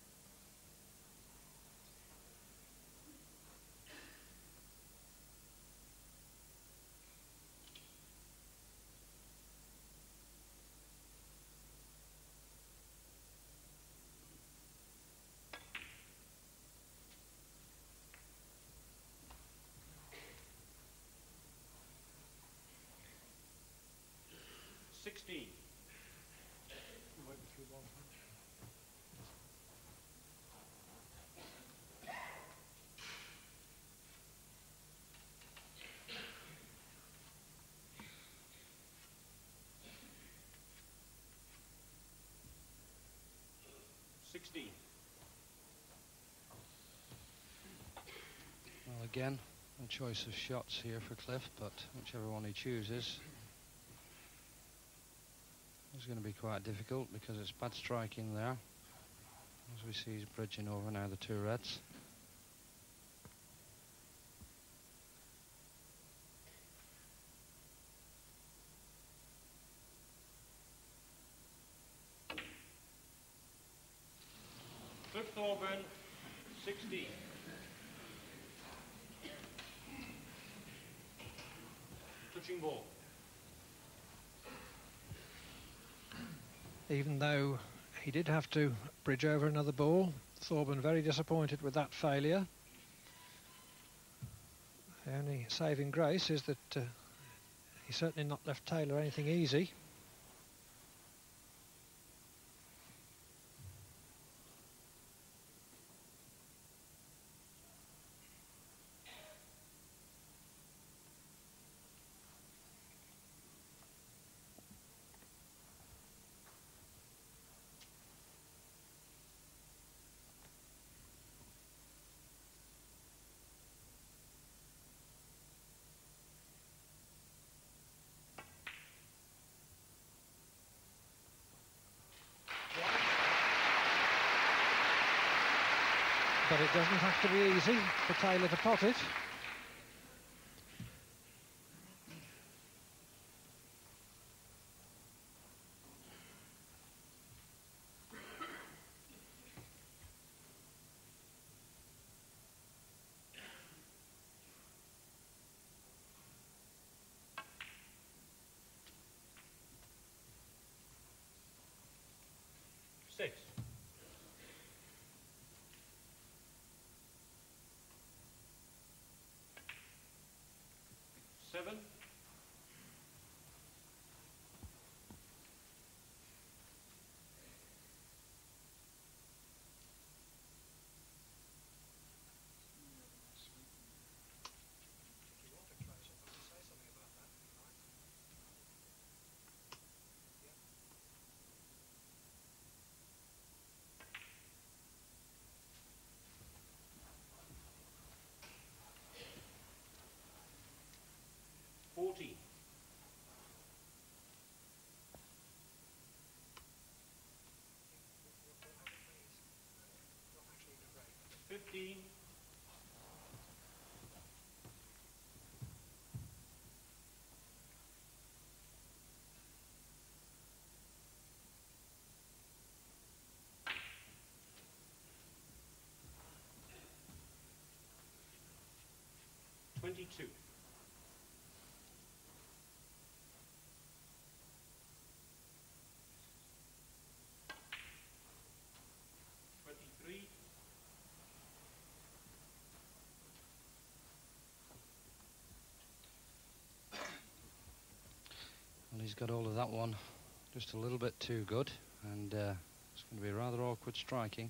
Well, again, a choice of shots here for Cliff, but whichever one he chooses is going to be quite difficult because it's bad striking there. As we see, he's bridging over now the two reds. Cliff Thorburn, 16. Touching ball. Even though he did have to bridge over another ball, Thorburn very disappointed with that failure. The only saving grace is that he certainly not left Taylor anything easy. But it doesn't have to be easy for Taylor to pot it. 16. Two. 23. Well, he's got all of that one just a little bit too good, and it's going to be rather awkward striking.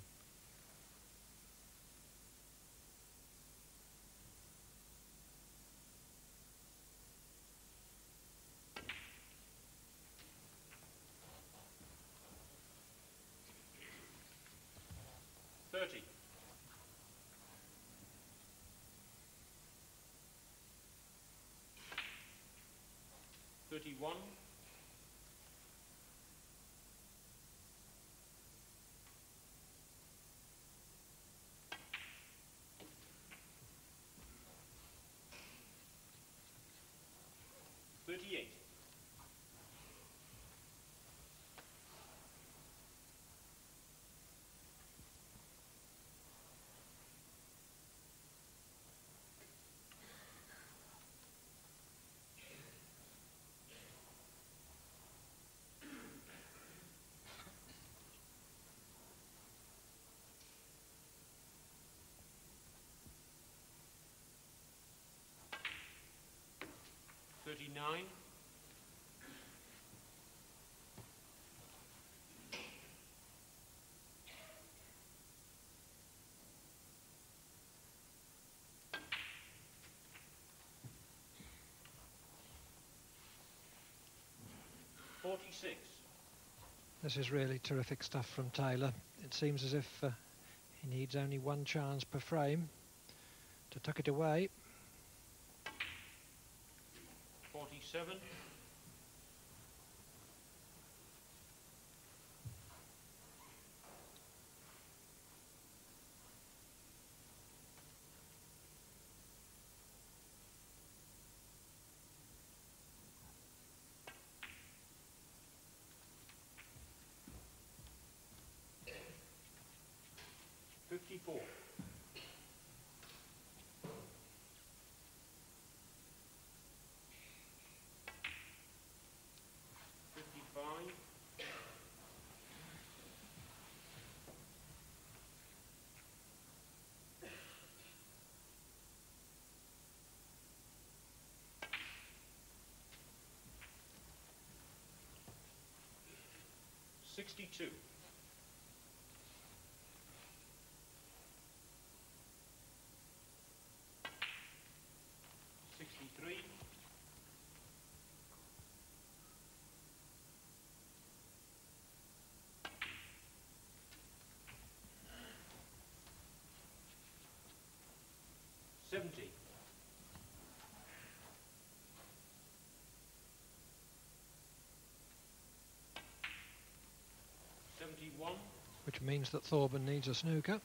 One. 38. 39. 46. This is really terrific stuff from Taylor. It seems as if he needs only one chance per frame to tuck it away. 47. 54. 55. 62. 63. 70. 71. Which means that Thorburn needs a snooker.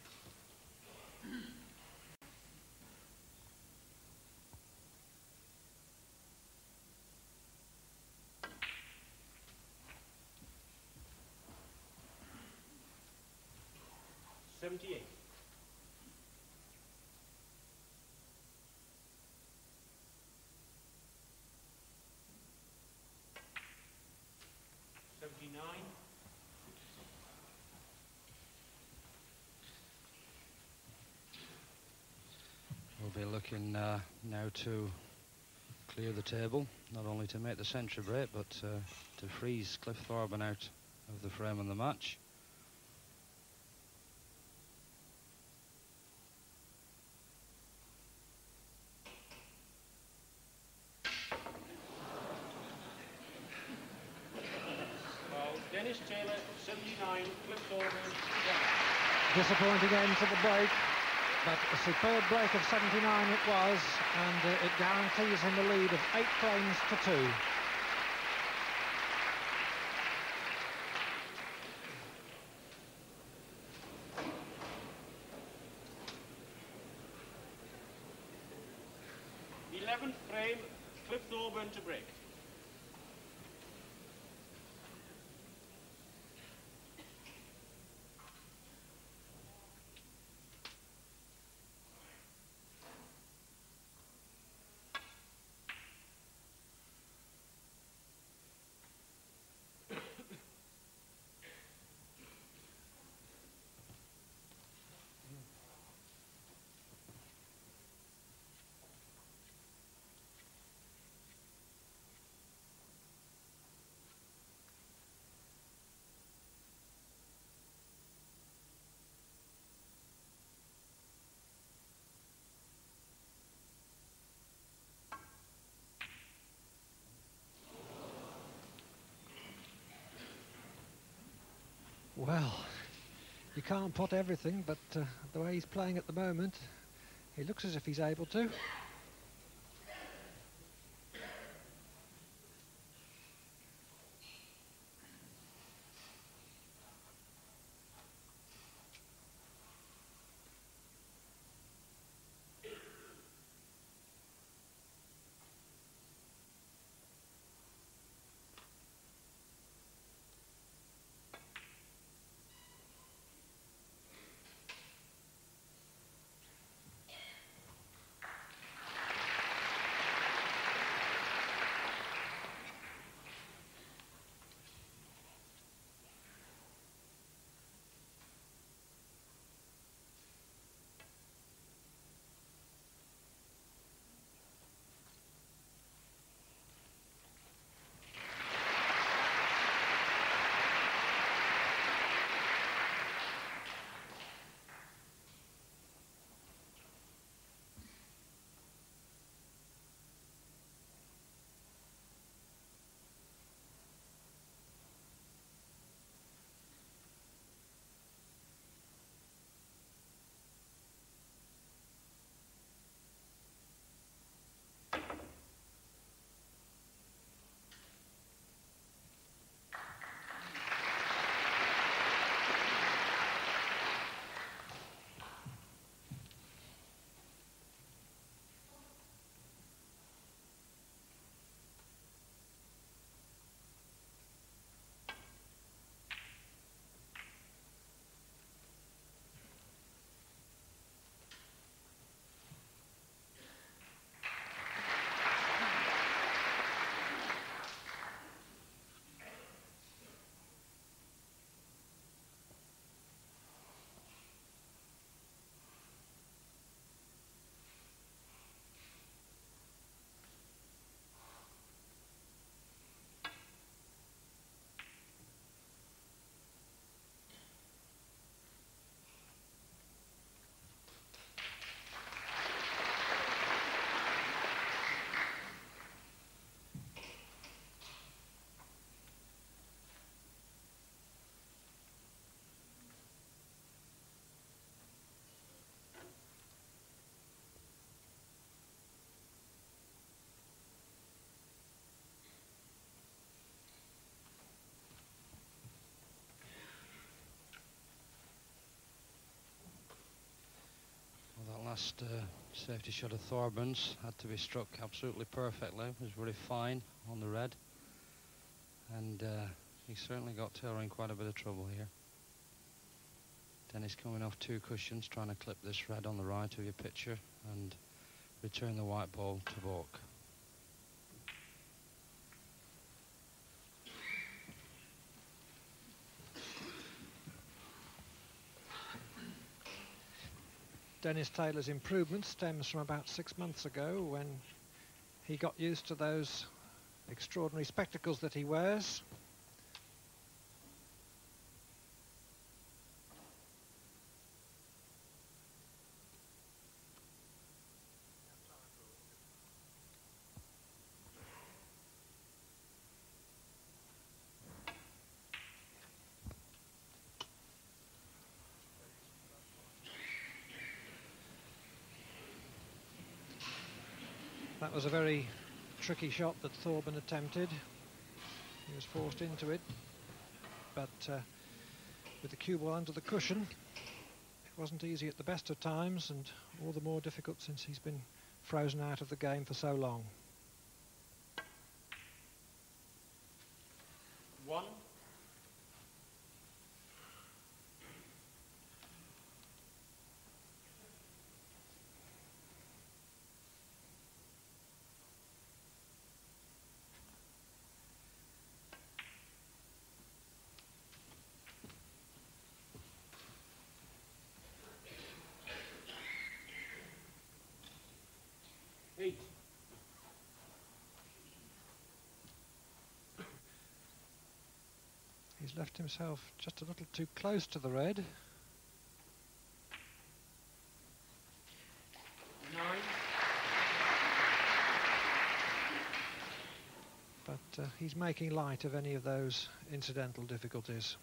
$78. 79. We'll be looking now to clear the table, not only to make the century break, but to freeze Cliff Thorburn out of the frame and the match. Dennis Taylor, 79, Cliff Thorburn, 7. Disappointing end to the break, but a superb break of 79 it was, and it guarantees him a lead of 8 frames to 2. Thorburn to break. Well, you can't pot everything, but the way he's playing at the moment, he looks as if he's able to. Last safety shot of Thorburn's had to be struck absolutely perfectly. It was very fine on the red, and he certainly got Taylor in quite a bit of trouble here. Dennis coming off 2 cushions, trying to clip this red on the right of your picture and return the white ball to Bork. Dennis Taylor's improvement stems from about 6 months ago when he got used to those extraordinary spectacles that he wears. That was a very tricky shot that Thorburn attempted. He was forced into it, but with the cue ball under the cushion, it wasn't easy at the best of times, and all the more difficult since he's been frozen out of the game for so long. He's left himself just a little too close to the red. 9. But he's making light of any of those incidental difficulties.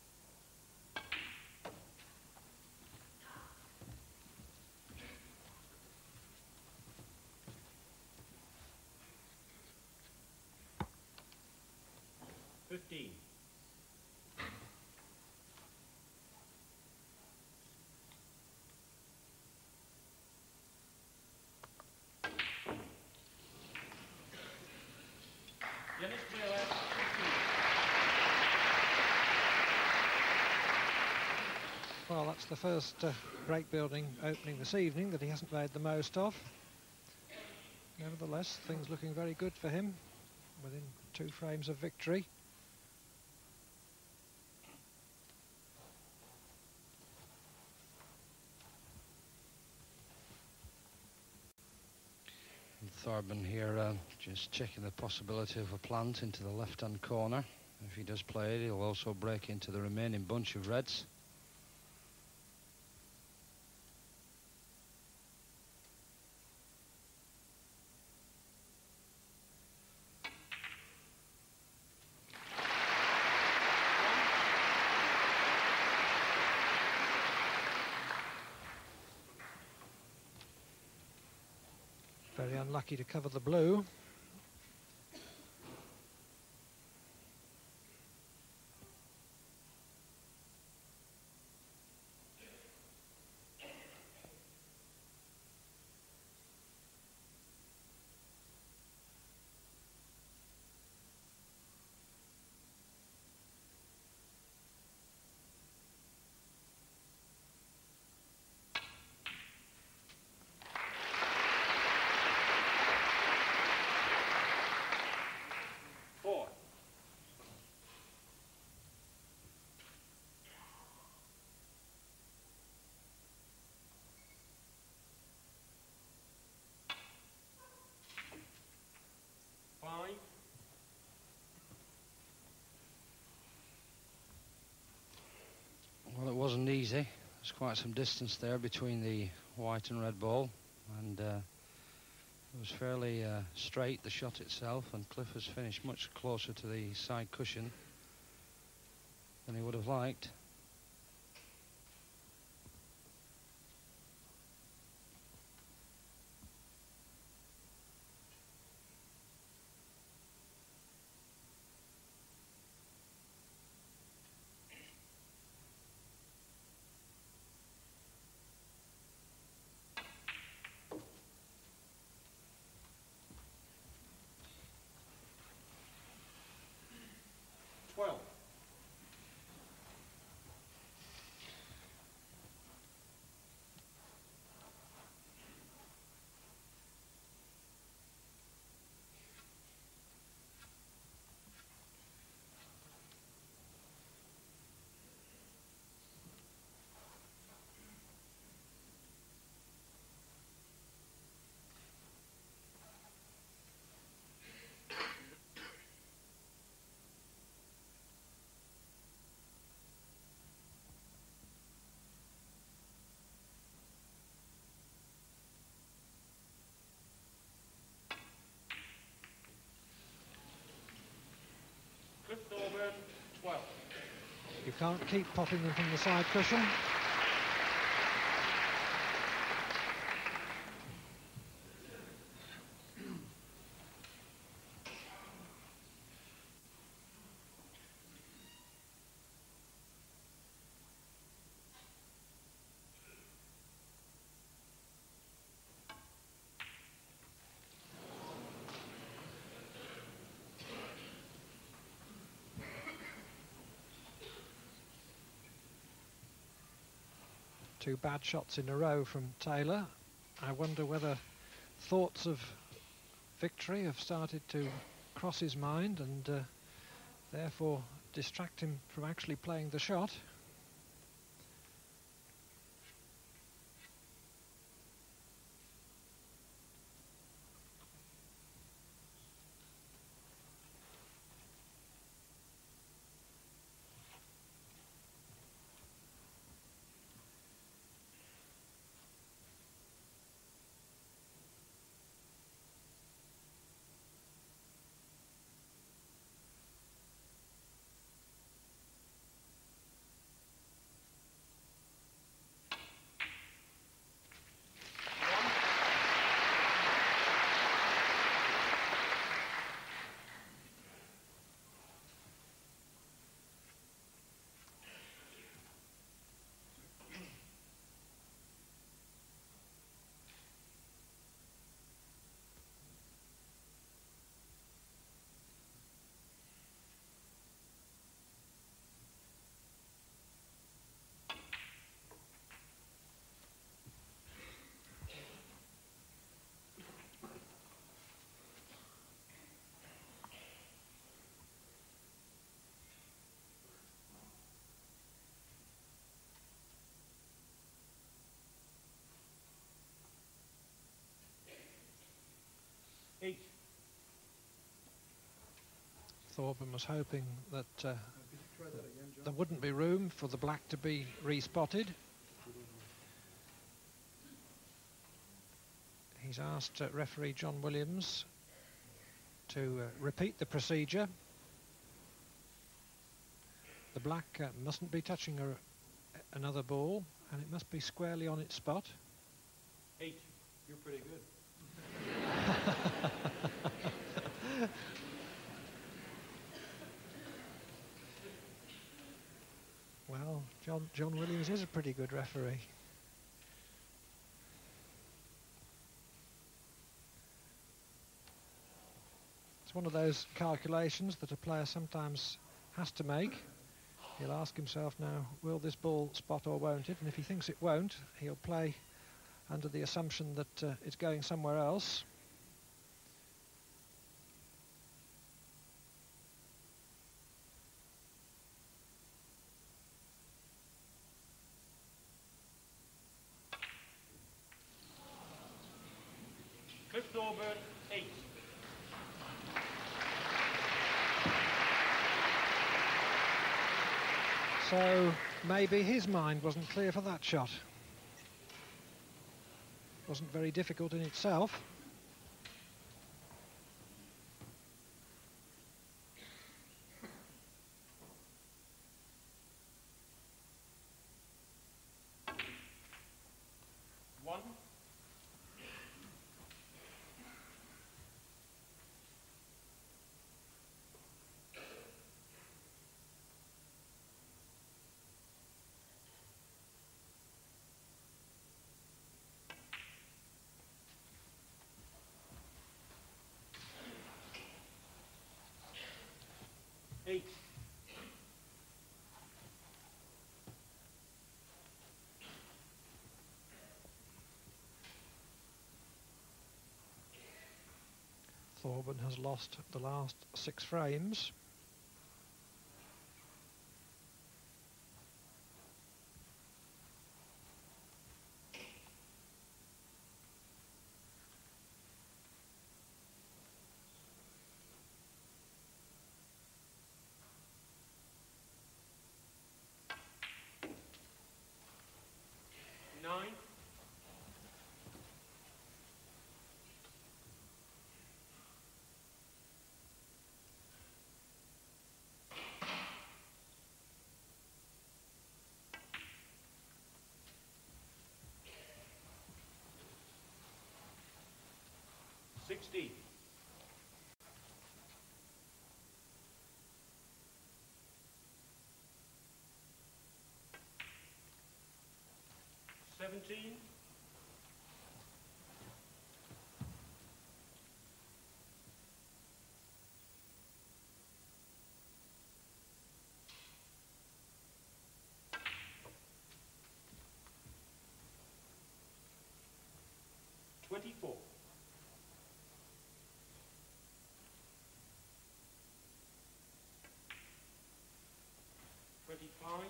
Dennis Taylor, 15. Well, that's the first break building opening this evening that he hasn't made the most of. Nevertheless, things looking very good for him within 2 frames of victory. Thorburn here just checking the possibility of a plant into the left-hand corner. If he does play it, he'll also break into the remaining bunch of reds. Very unlucky to cover the blue. Well, it wasn't easy. There's quite some distance there between the white and red ball, and it was fairly straight, the shot itself, and Cliff has finished much closer to the side cushion than he would have liked. Cliff Thorburn, 12. You can't keep popping them from the side cushion. Two bad shots in a row from Taylor. I wonder whether thoughts of victory have started to cross his mind and therefore distract him from actually playing the shot. Thorburn was hoping that there wouldn't be room for the black to be respotted. He's asked referee John Williams to repeat the procedure. The black mustn't be touching another ball, and it must be squarely on its spot. 8. You're pretty good. Well, John Williams is a pretty good referee. It's one of those calculations that a player sometimes has to make. He'll ask himself now, will this ball spot or won't it? And if he thinks it won't, he'll play under the assumption that it's going somewhere else. Cliff Thorburn, 8. So maybe his mind wasn't clear for that shot. Wasn't very difficult in itself. One. Eight. Thorburn has lost the last 6 frames. Nine. $60. 17. 24. 25.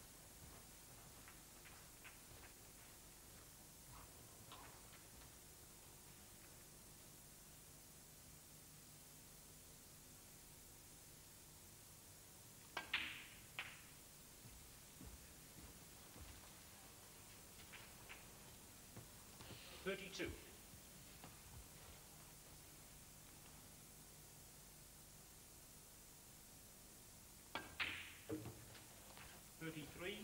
32. 33.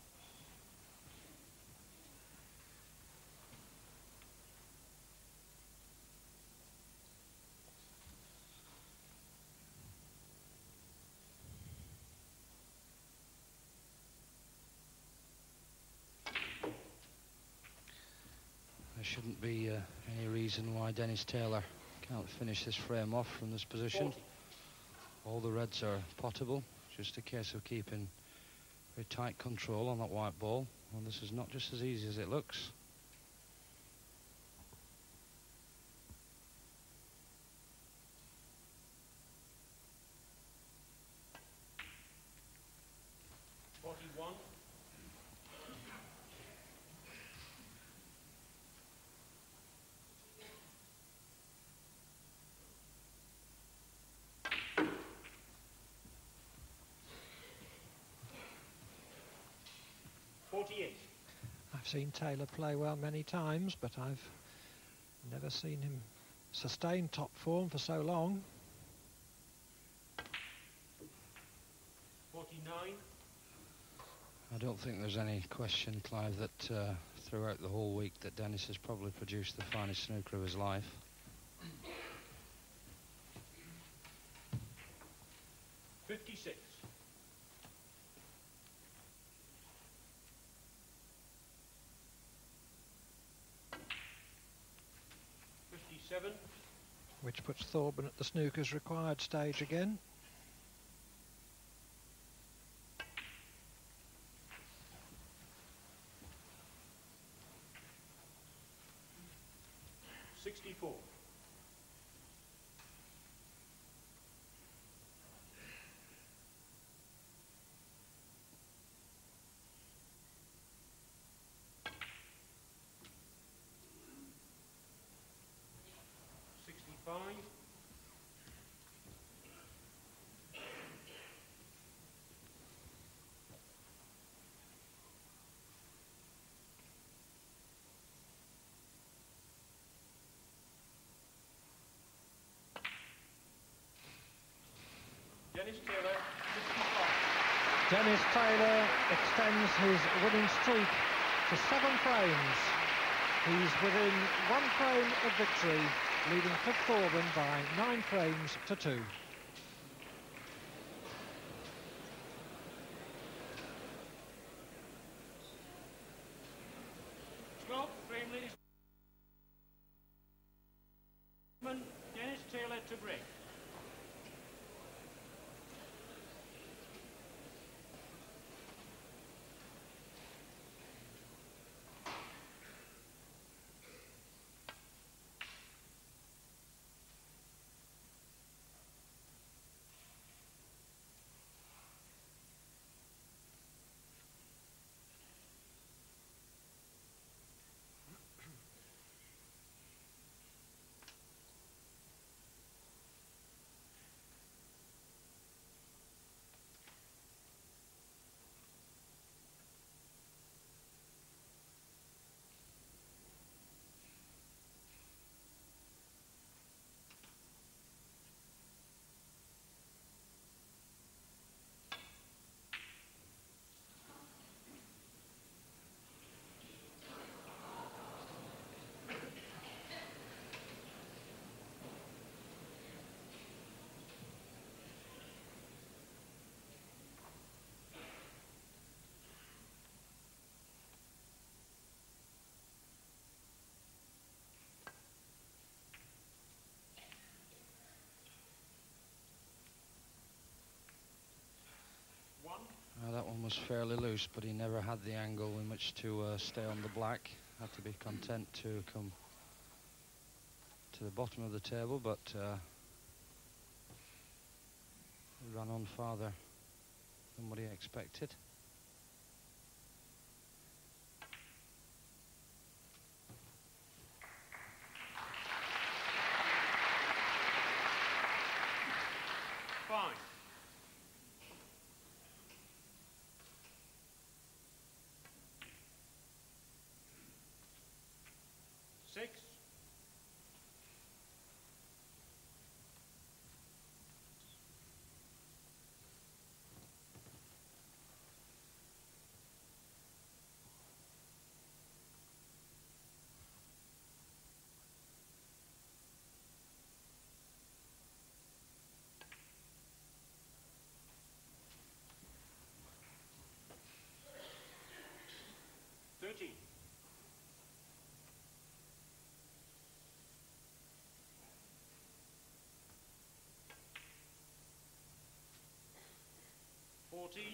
'There shouldn't be any reason why Dennis Taylor can't finish this frame off from this position. 40. All the reds are potable, just a case of keeping very tight control on that white ball, and this is not just as easy as it looks. I've seen Taylor play well many times, but I've never seen him sustain top form for so long. 49. I don't think there's any question, Clive, that throughout the whole week that Dennis has probably produced the finest snooker of his life. 56. 57. Which puts Thorburn at the snooker's required stage again. 64. 65. 55. Dennis Taylor extends his winning streak to 7 frames. He's within 1 frame of victory, leading Cliff Thorburn by 9 frames to 2. Frame, ladies and gentlemen, Dennis Taylor to break. That one was fairly loose, but he never had the angle in which to stay on the black. Had to be content to come to the bottom of the table, but ran on farther than what he expected. Fine. 6. 13. 14.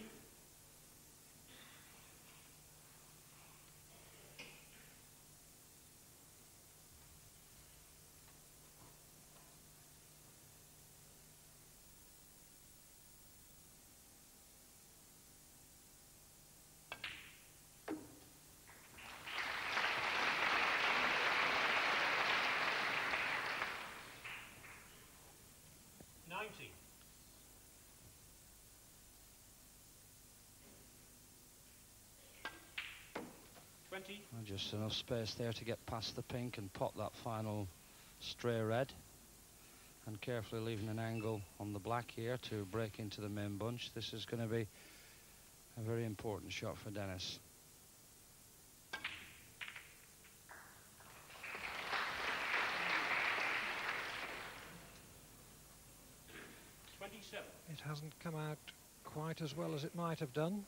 90. 21. 20. Just enough space there to get past the pink and pot that final stray red. And carefully leaving an angle on the black here to break into the main bunch. This is going to be a very important shot for Dennis. It hasn't come out quite as well as it might have done.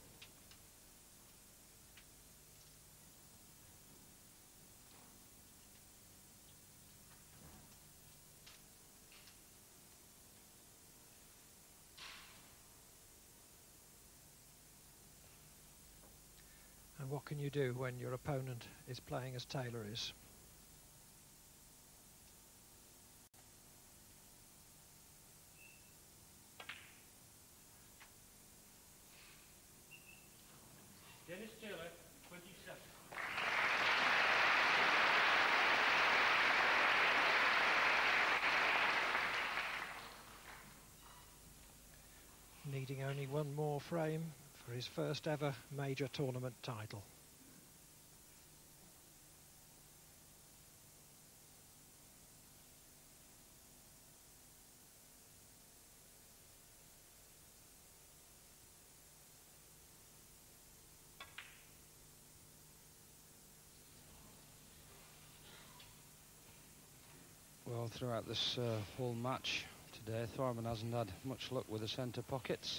And what can you do when your opponent is playing as Taylor is? Dennis Taylor, 27. Needing only one more frame for his first ever major tournament title. Well, throughout this whole match today, Thorburn hasn't had much luck with the centre pockets.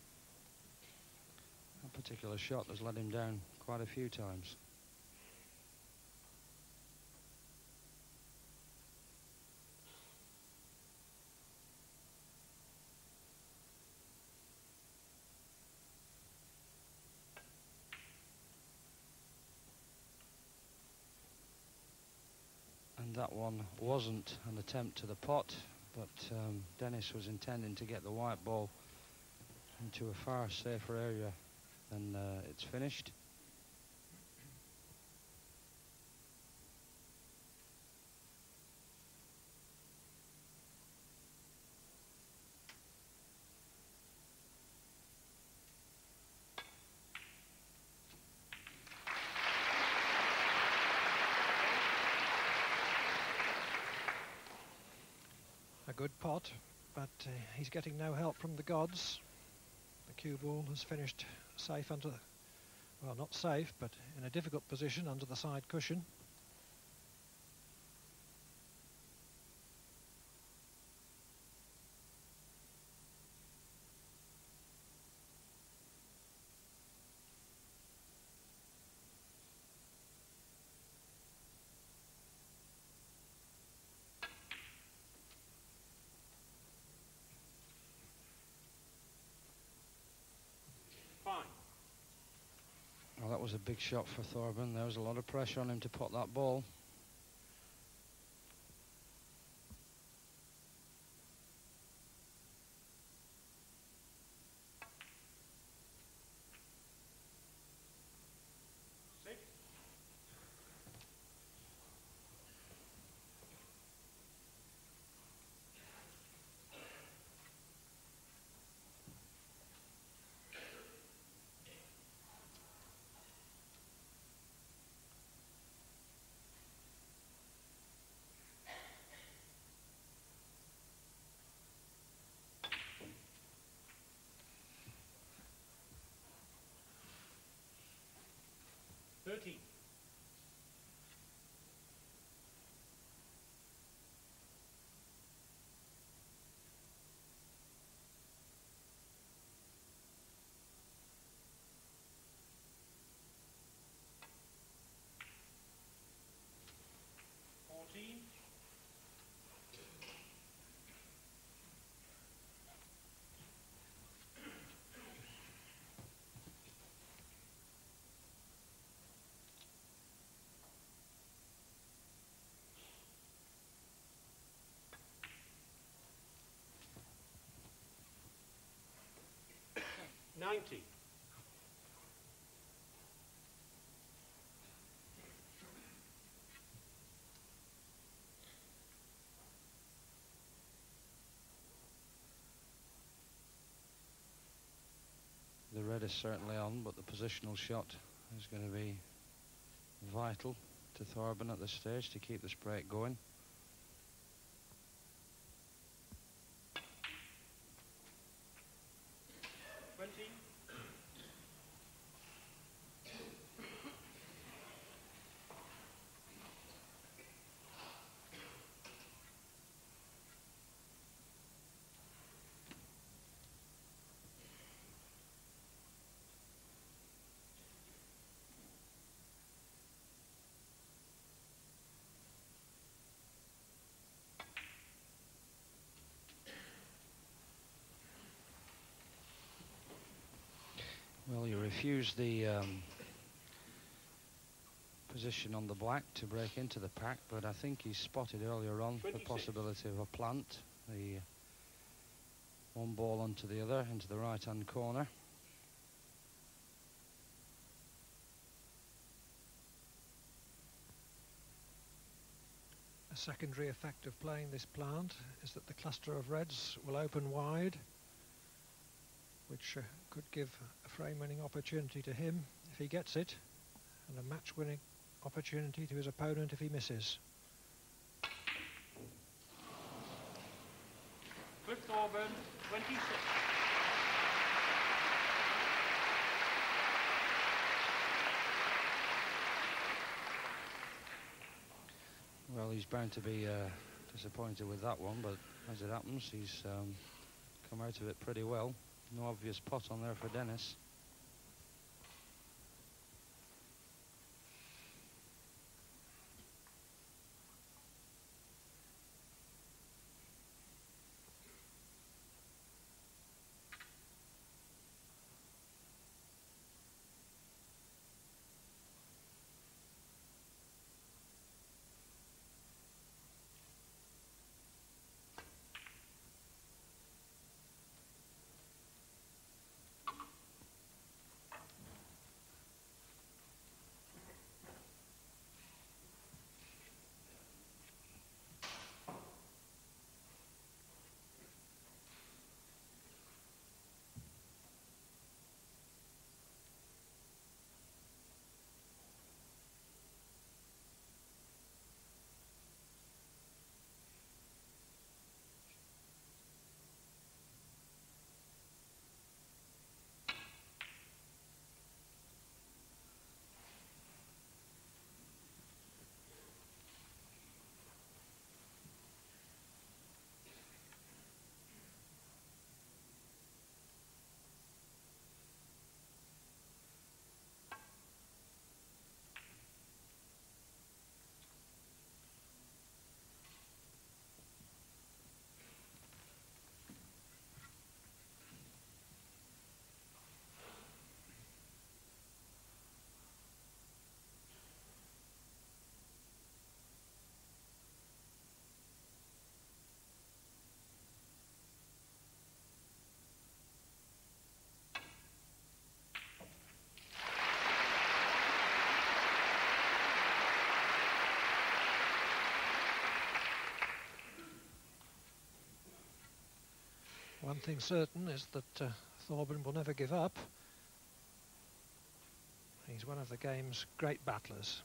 That particular shot has let him down quite a few times. And that one wasn't an attempt to the pot, but Dennis was intending to get the white ball into a far safer area than it's finished. A good pot, but he's getting no help from the gods. The cue ball has finished safe under, well, not safe, but in a difficult position under the side cushion. Well, that was a big shot for Thorburn. There was a lot of pressure on him to pot that ball. The red is certainly on, but the positional shot is going to be vital to Thorburn at this stage to keep this break going. Well, you refuse the position on the black to break into the pack, but I think he spotted earlier on 26. the possibility of a plant. The one ball onto the other, into the right-hand corner. A secondary effect of playing this plant is that the cluster of reds will open wide, which could give a frame-winning opportunity to him if he gets it, and a match-winning opportunity to his opponent if he misses. Cliff Thorburn, 26. Well, he's bound to be disappointed with that one, but as it happens, he's come out of it pretty well. No obvious pot on there for Dennis. One thing certain is that Thorburn will never give up. He's one of the game's great battlers.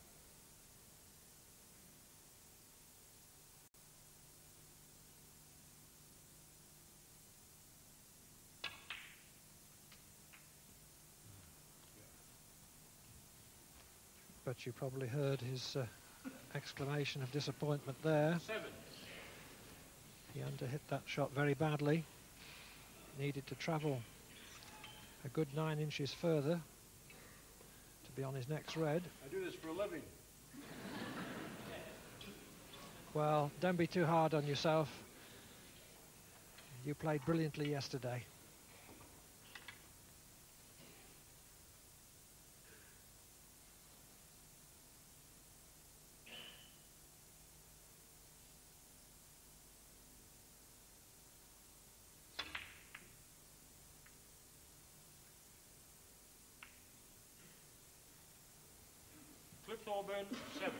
But you probably heard his exclamation of disappointment there. 7. He underhit that shot very badly. Needed to travel a good 9 inches further to be on his next red. I do this for a living. Well, don't be too hard on yourself. You played brilliantly yesterday. Cliff Thorburn, 7.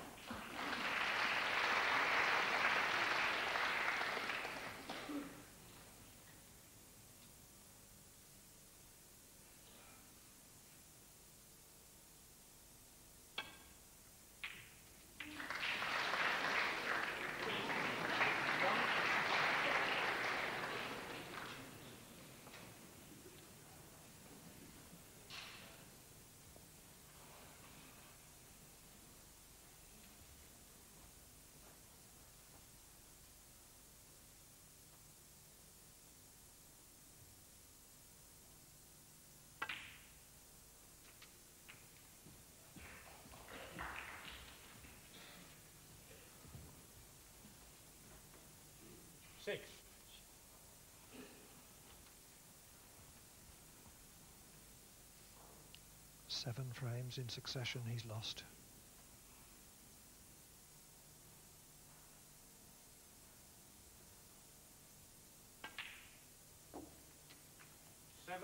36. Seven frames in succession he's lost. 7.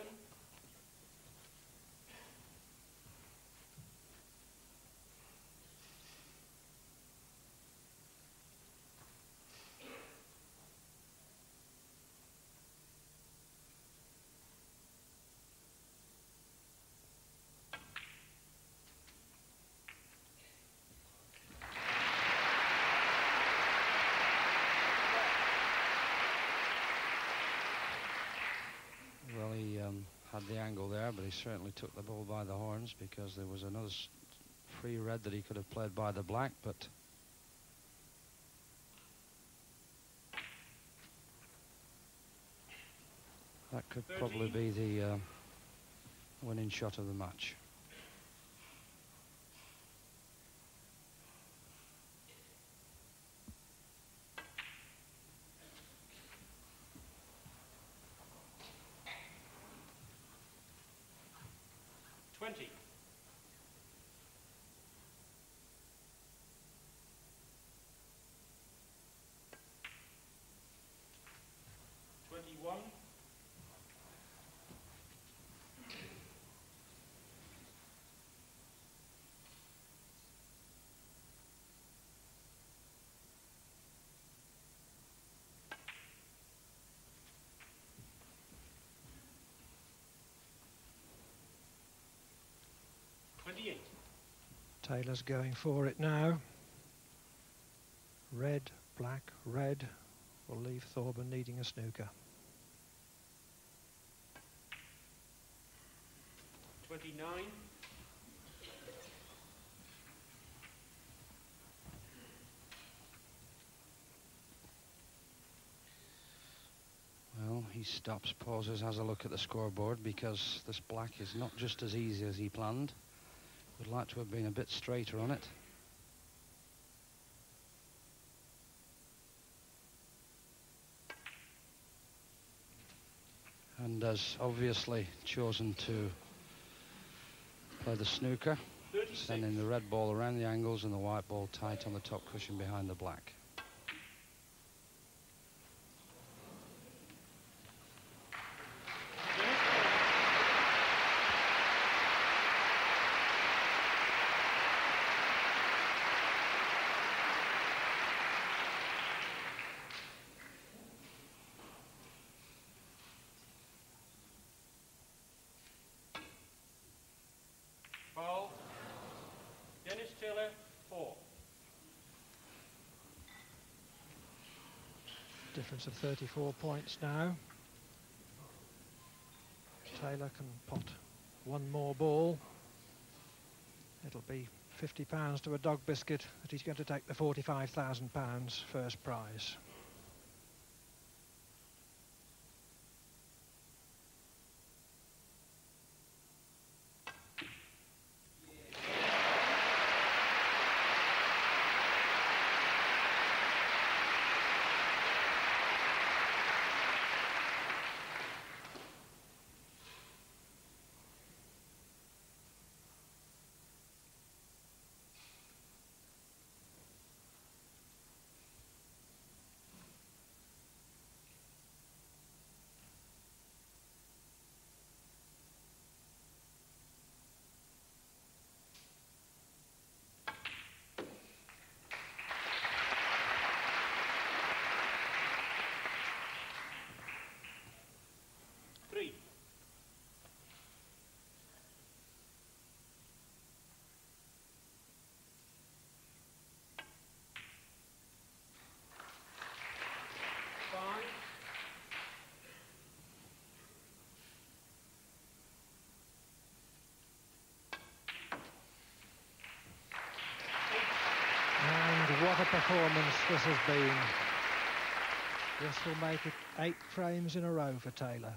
had the angle there, but he certainly took the ball by the horns, because there was another free red that he could have played by the black, but that could 13. probably be the winning shot of the match. Taylor's going for it now. Red, black, red will leave Thorburn needing a snooker. 29. Well, he stops, pauses, has a look at the scoreboard, because this black is not just as easy as he planned. Would like to have been a bit straighter on it. And has obviously chosen to play the snooker, 36. sending the red ball around the angles and the white ball tight on the top cushion behind the black. Taylor, 4. Difference of 34 points now. Taylor can pot one more ball. It'll be £50 to a dog biscuit that he's going to take the £45,000 first prize. What a performance this has been. This will make it 8 frames in a row for Taylor.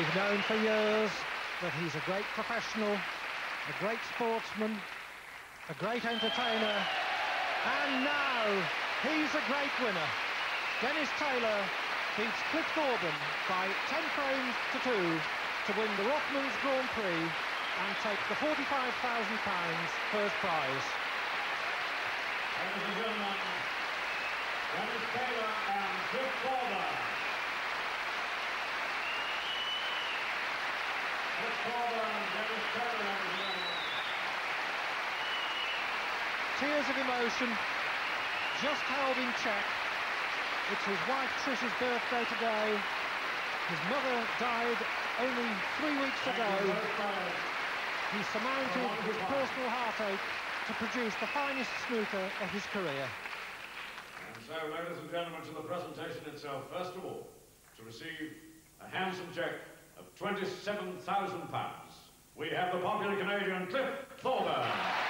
We've known for years that he's a great professional, a great sportsman, a great entertainer, and now he's a great winner. Dennis Taylor beats Cliff Thorburn by 10 frames to 2 to win the Rothmans Grand Prix and take the £45,000 first prize. Ladies and gentlemen, Dennis Taylor and Cliff Thorburn. Cliff Thorburn and Dennis Taylor, ladies and gentlemen. Tears of emotion, just held in check. It's his wife Trish's birthday today. His mother died only 3 weeks ago. He surmounted his personal heartache to produce the finest snooker of his career. And so, ladies and gentlemen, to the presentation itself. First of all, to receive a handsome cheque of £27,000, we have the popular Canadian Cliff Thorburn.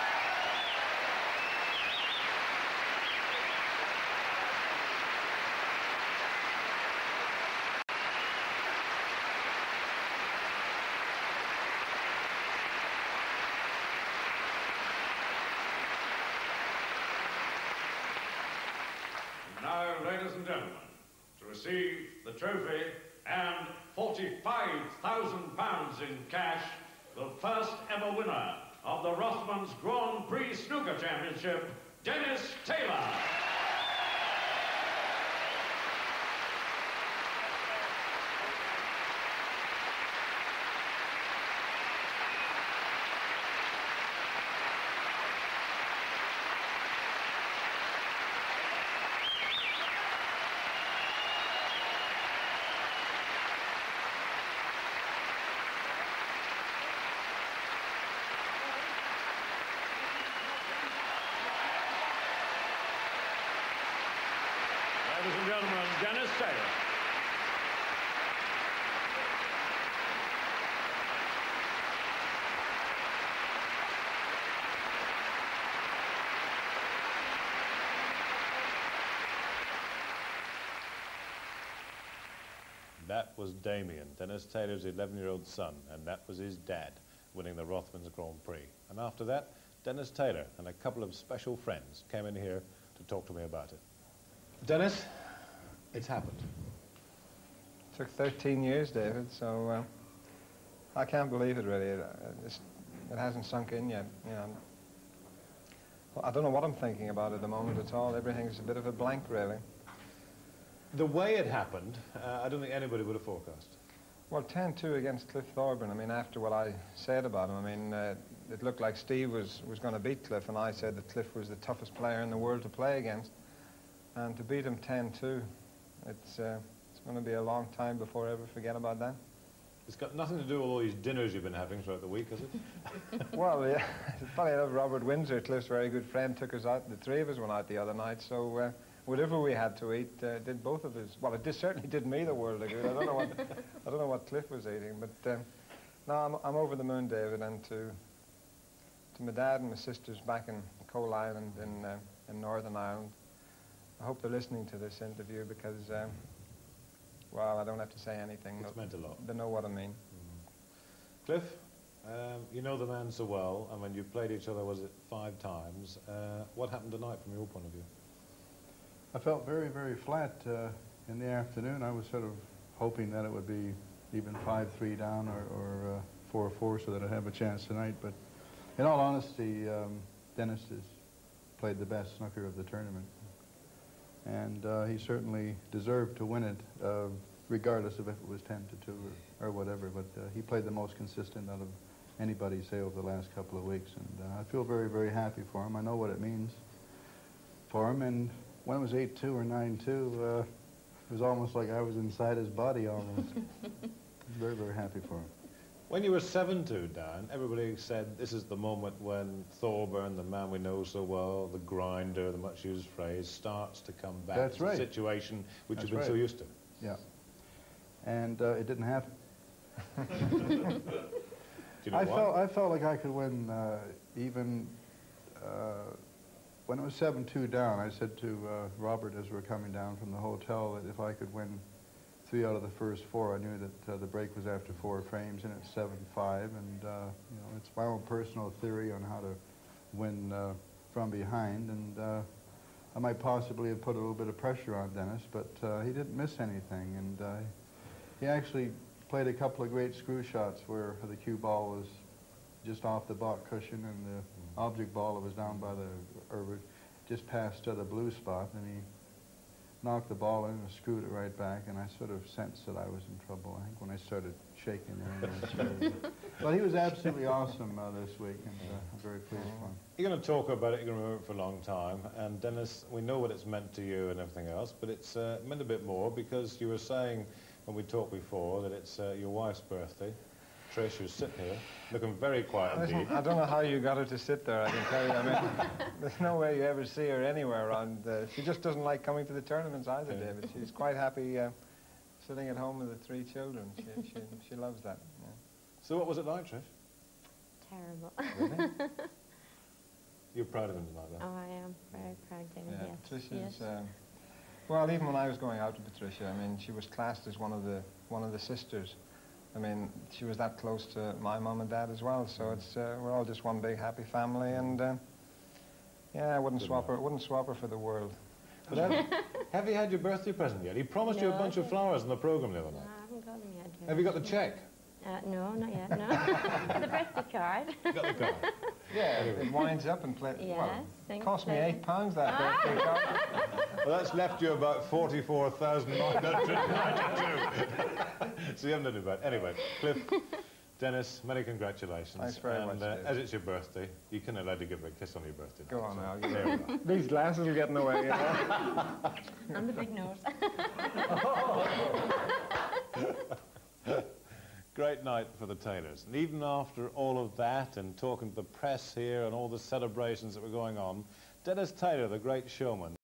Now, ladies and gentlemen, to receive the trophy and £45,000 in cash, the first ever winner of the Rothmans Grand Prix Snooker Championship, Dennis Taylor. Ladies and gentlemen, Dennis Taylor. That was Damien, Dennis Taylor's 11-year-old son, and that was his dad, winning the Rothmans Grand Prix. And after that, Dennis Taylor and a couple of special friends came in here to talk to me about it. Dennis, it's happened. It took 13 years, David, so I can't believe it, really. It hasn't sunk in yet, you know. I don't know what I'm thinking about at the moment at all. Everything's a bit of a blank, really. The way it happened, I don't think anybody would have forecast. Well, 10-2 against Cliff Thorburn, I mean, after what I said about him, I mean, it looked like Steve was going to beat Cliff, and I said that Cliff was the toughest player in the world to play against. And to beat him 10-2, it's going to be a long time before I ever forget about that. It's got nothing to do with all these dinners you've been having throughout the week, has it? Well, yeah, funny enough, Robert Windsor, Cliff's very good friend, took us out. The three of us went out the other night, so whatever we had to eat did both of us. Well, it certainly did me the world of good. I don't know what Cliff was eating, but no, I'm over the moon, David, and to my dad and my sisters back in Coal Island in Northern Ireland. I hope they're listening to this interview because, well, I don't have to say anything. It's meant a lot. They know what I mean. Cliff, you know the man so well. I mean, you've played each other, was it 5 times? What happened tonight from your point of view? I felt very, very flat in the afternoon. I was sort of hoping that it would be even 5-3 down or 4-4 so that I'd have a chance tonight. But in all honesty, Dennis has played the best snooker of the tournament. And he certainly deserved to win it, regardless of if it was 10-2 or whatever. But he played the most consistent out of anybody, say, over the last couple of weeks. And I feel very, very happy for him. I know what it means for him. And when it was 8-2 or 9-2, it was almost like I was inside his body almost. Very, very happy for him. When you were 7-2 down, everybody said this is the moment when Thorburn, the man we know so well, the grinder, the much-used phrase, starts to come back. That's right. The situation which That's you've been so used to. Yeah. And it didn't happen. Do you know why? I felt like I could win even when it was 7-2 down. I said to Robert as we were coming down from the hotel that if I could win 3 out of the first 4. I knew that the break was after 4 frames, and it's 7-5. And you know, it's my own personal theory on how to win from behind. And I might possibly have put a little bit of pressure on Dennis, but he didn't miss anything. And he actually played a couple of great screw shots where the cue ball was just off the baulk cushion, and the object ball was down by the, or just past the blue spot, and he knocked the ball in and screwed it right back, and I sort of sensed that I was in trouble, I think, when I started shaking there. But he was absolutely awesome this week, and I'm very pleased for him. You're going to talk about it, you're going to remember it for a long time, and Dennis, we know what it's meant to you and everything else, but it's meant a bit more, because you were saying when we talked before that it's your wife's birthday. Trish, who's sitting here, looking very quiet indeed. I don't know how you got her to sit there, I can tell you. I mean, there's no way you ever see her anywhere around. She just doesn't like coming to the tournaments either, David. She's quite happy sitting at home with the 3 children. She loves that. Yeah. So what was it like, Trish? Terrible. Really? You're proud of him tonight, then? Oh, I am very proud, David, Yeah, yes. Tricia's, well, even when I was going out to Patricia, I mean, she was classed as one of the sisters. I mean, she was that close to my mum and dad as well, so it's we're all just one big happy family, and yeah, I wouldn't swap her for the world. But have you had your birthday present yet? He promised you a bunch of flowers in the programme the other night. No, I haven't got them yet. Have you got the cheque? No, not yet, no. The birthday card. You got the card? Yeah, anyway. It winds up and plays. Yes, Well, it cost me £8, that birthday card. Well, that's left you about 44,992. So you haven't done it bad. Anyway, Cliff, Dennis, many congratulations. Thanks very much, David. As it's your birthday, you can allow to give her a kiss on your birthday. Go on now. There we go. These glasses will get in the way, you know. And the big nose. Great night for the Taylors. And even after all of that and talking to the press here and all the celebrations that were going on, Dennis Taylor, the great showman,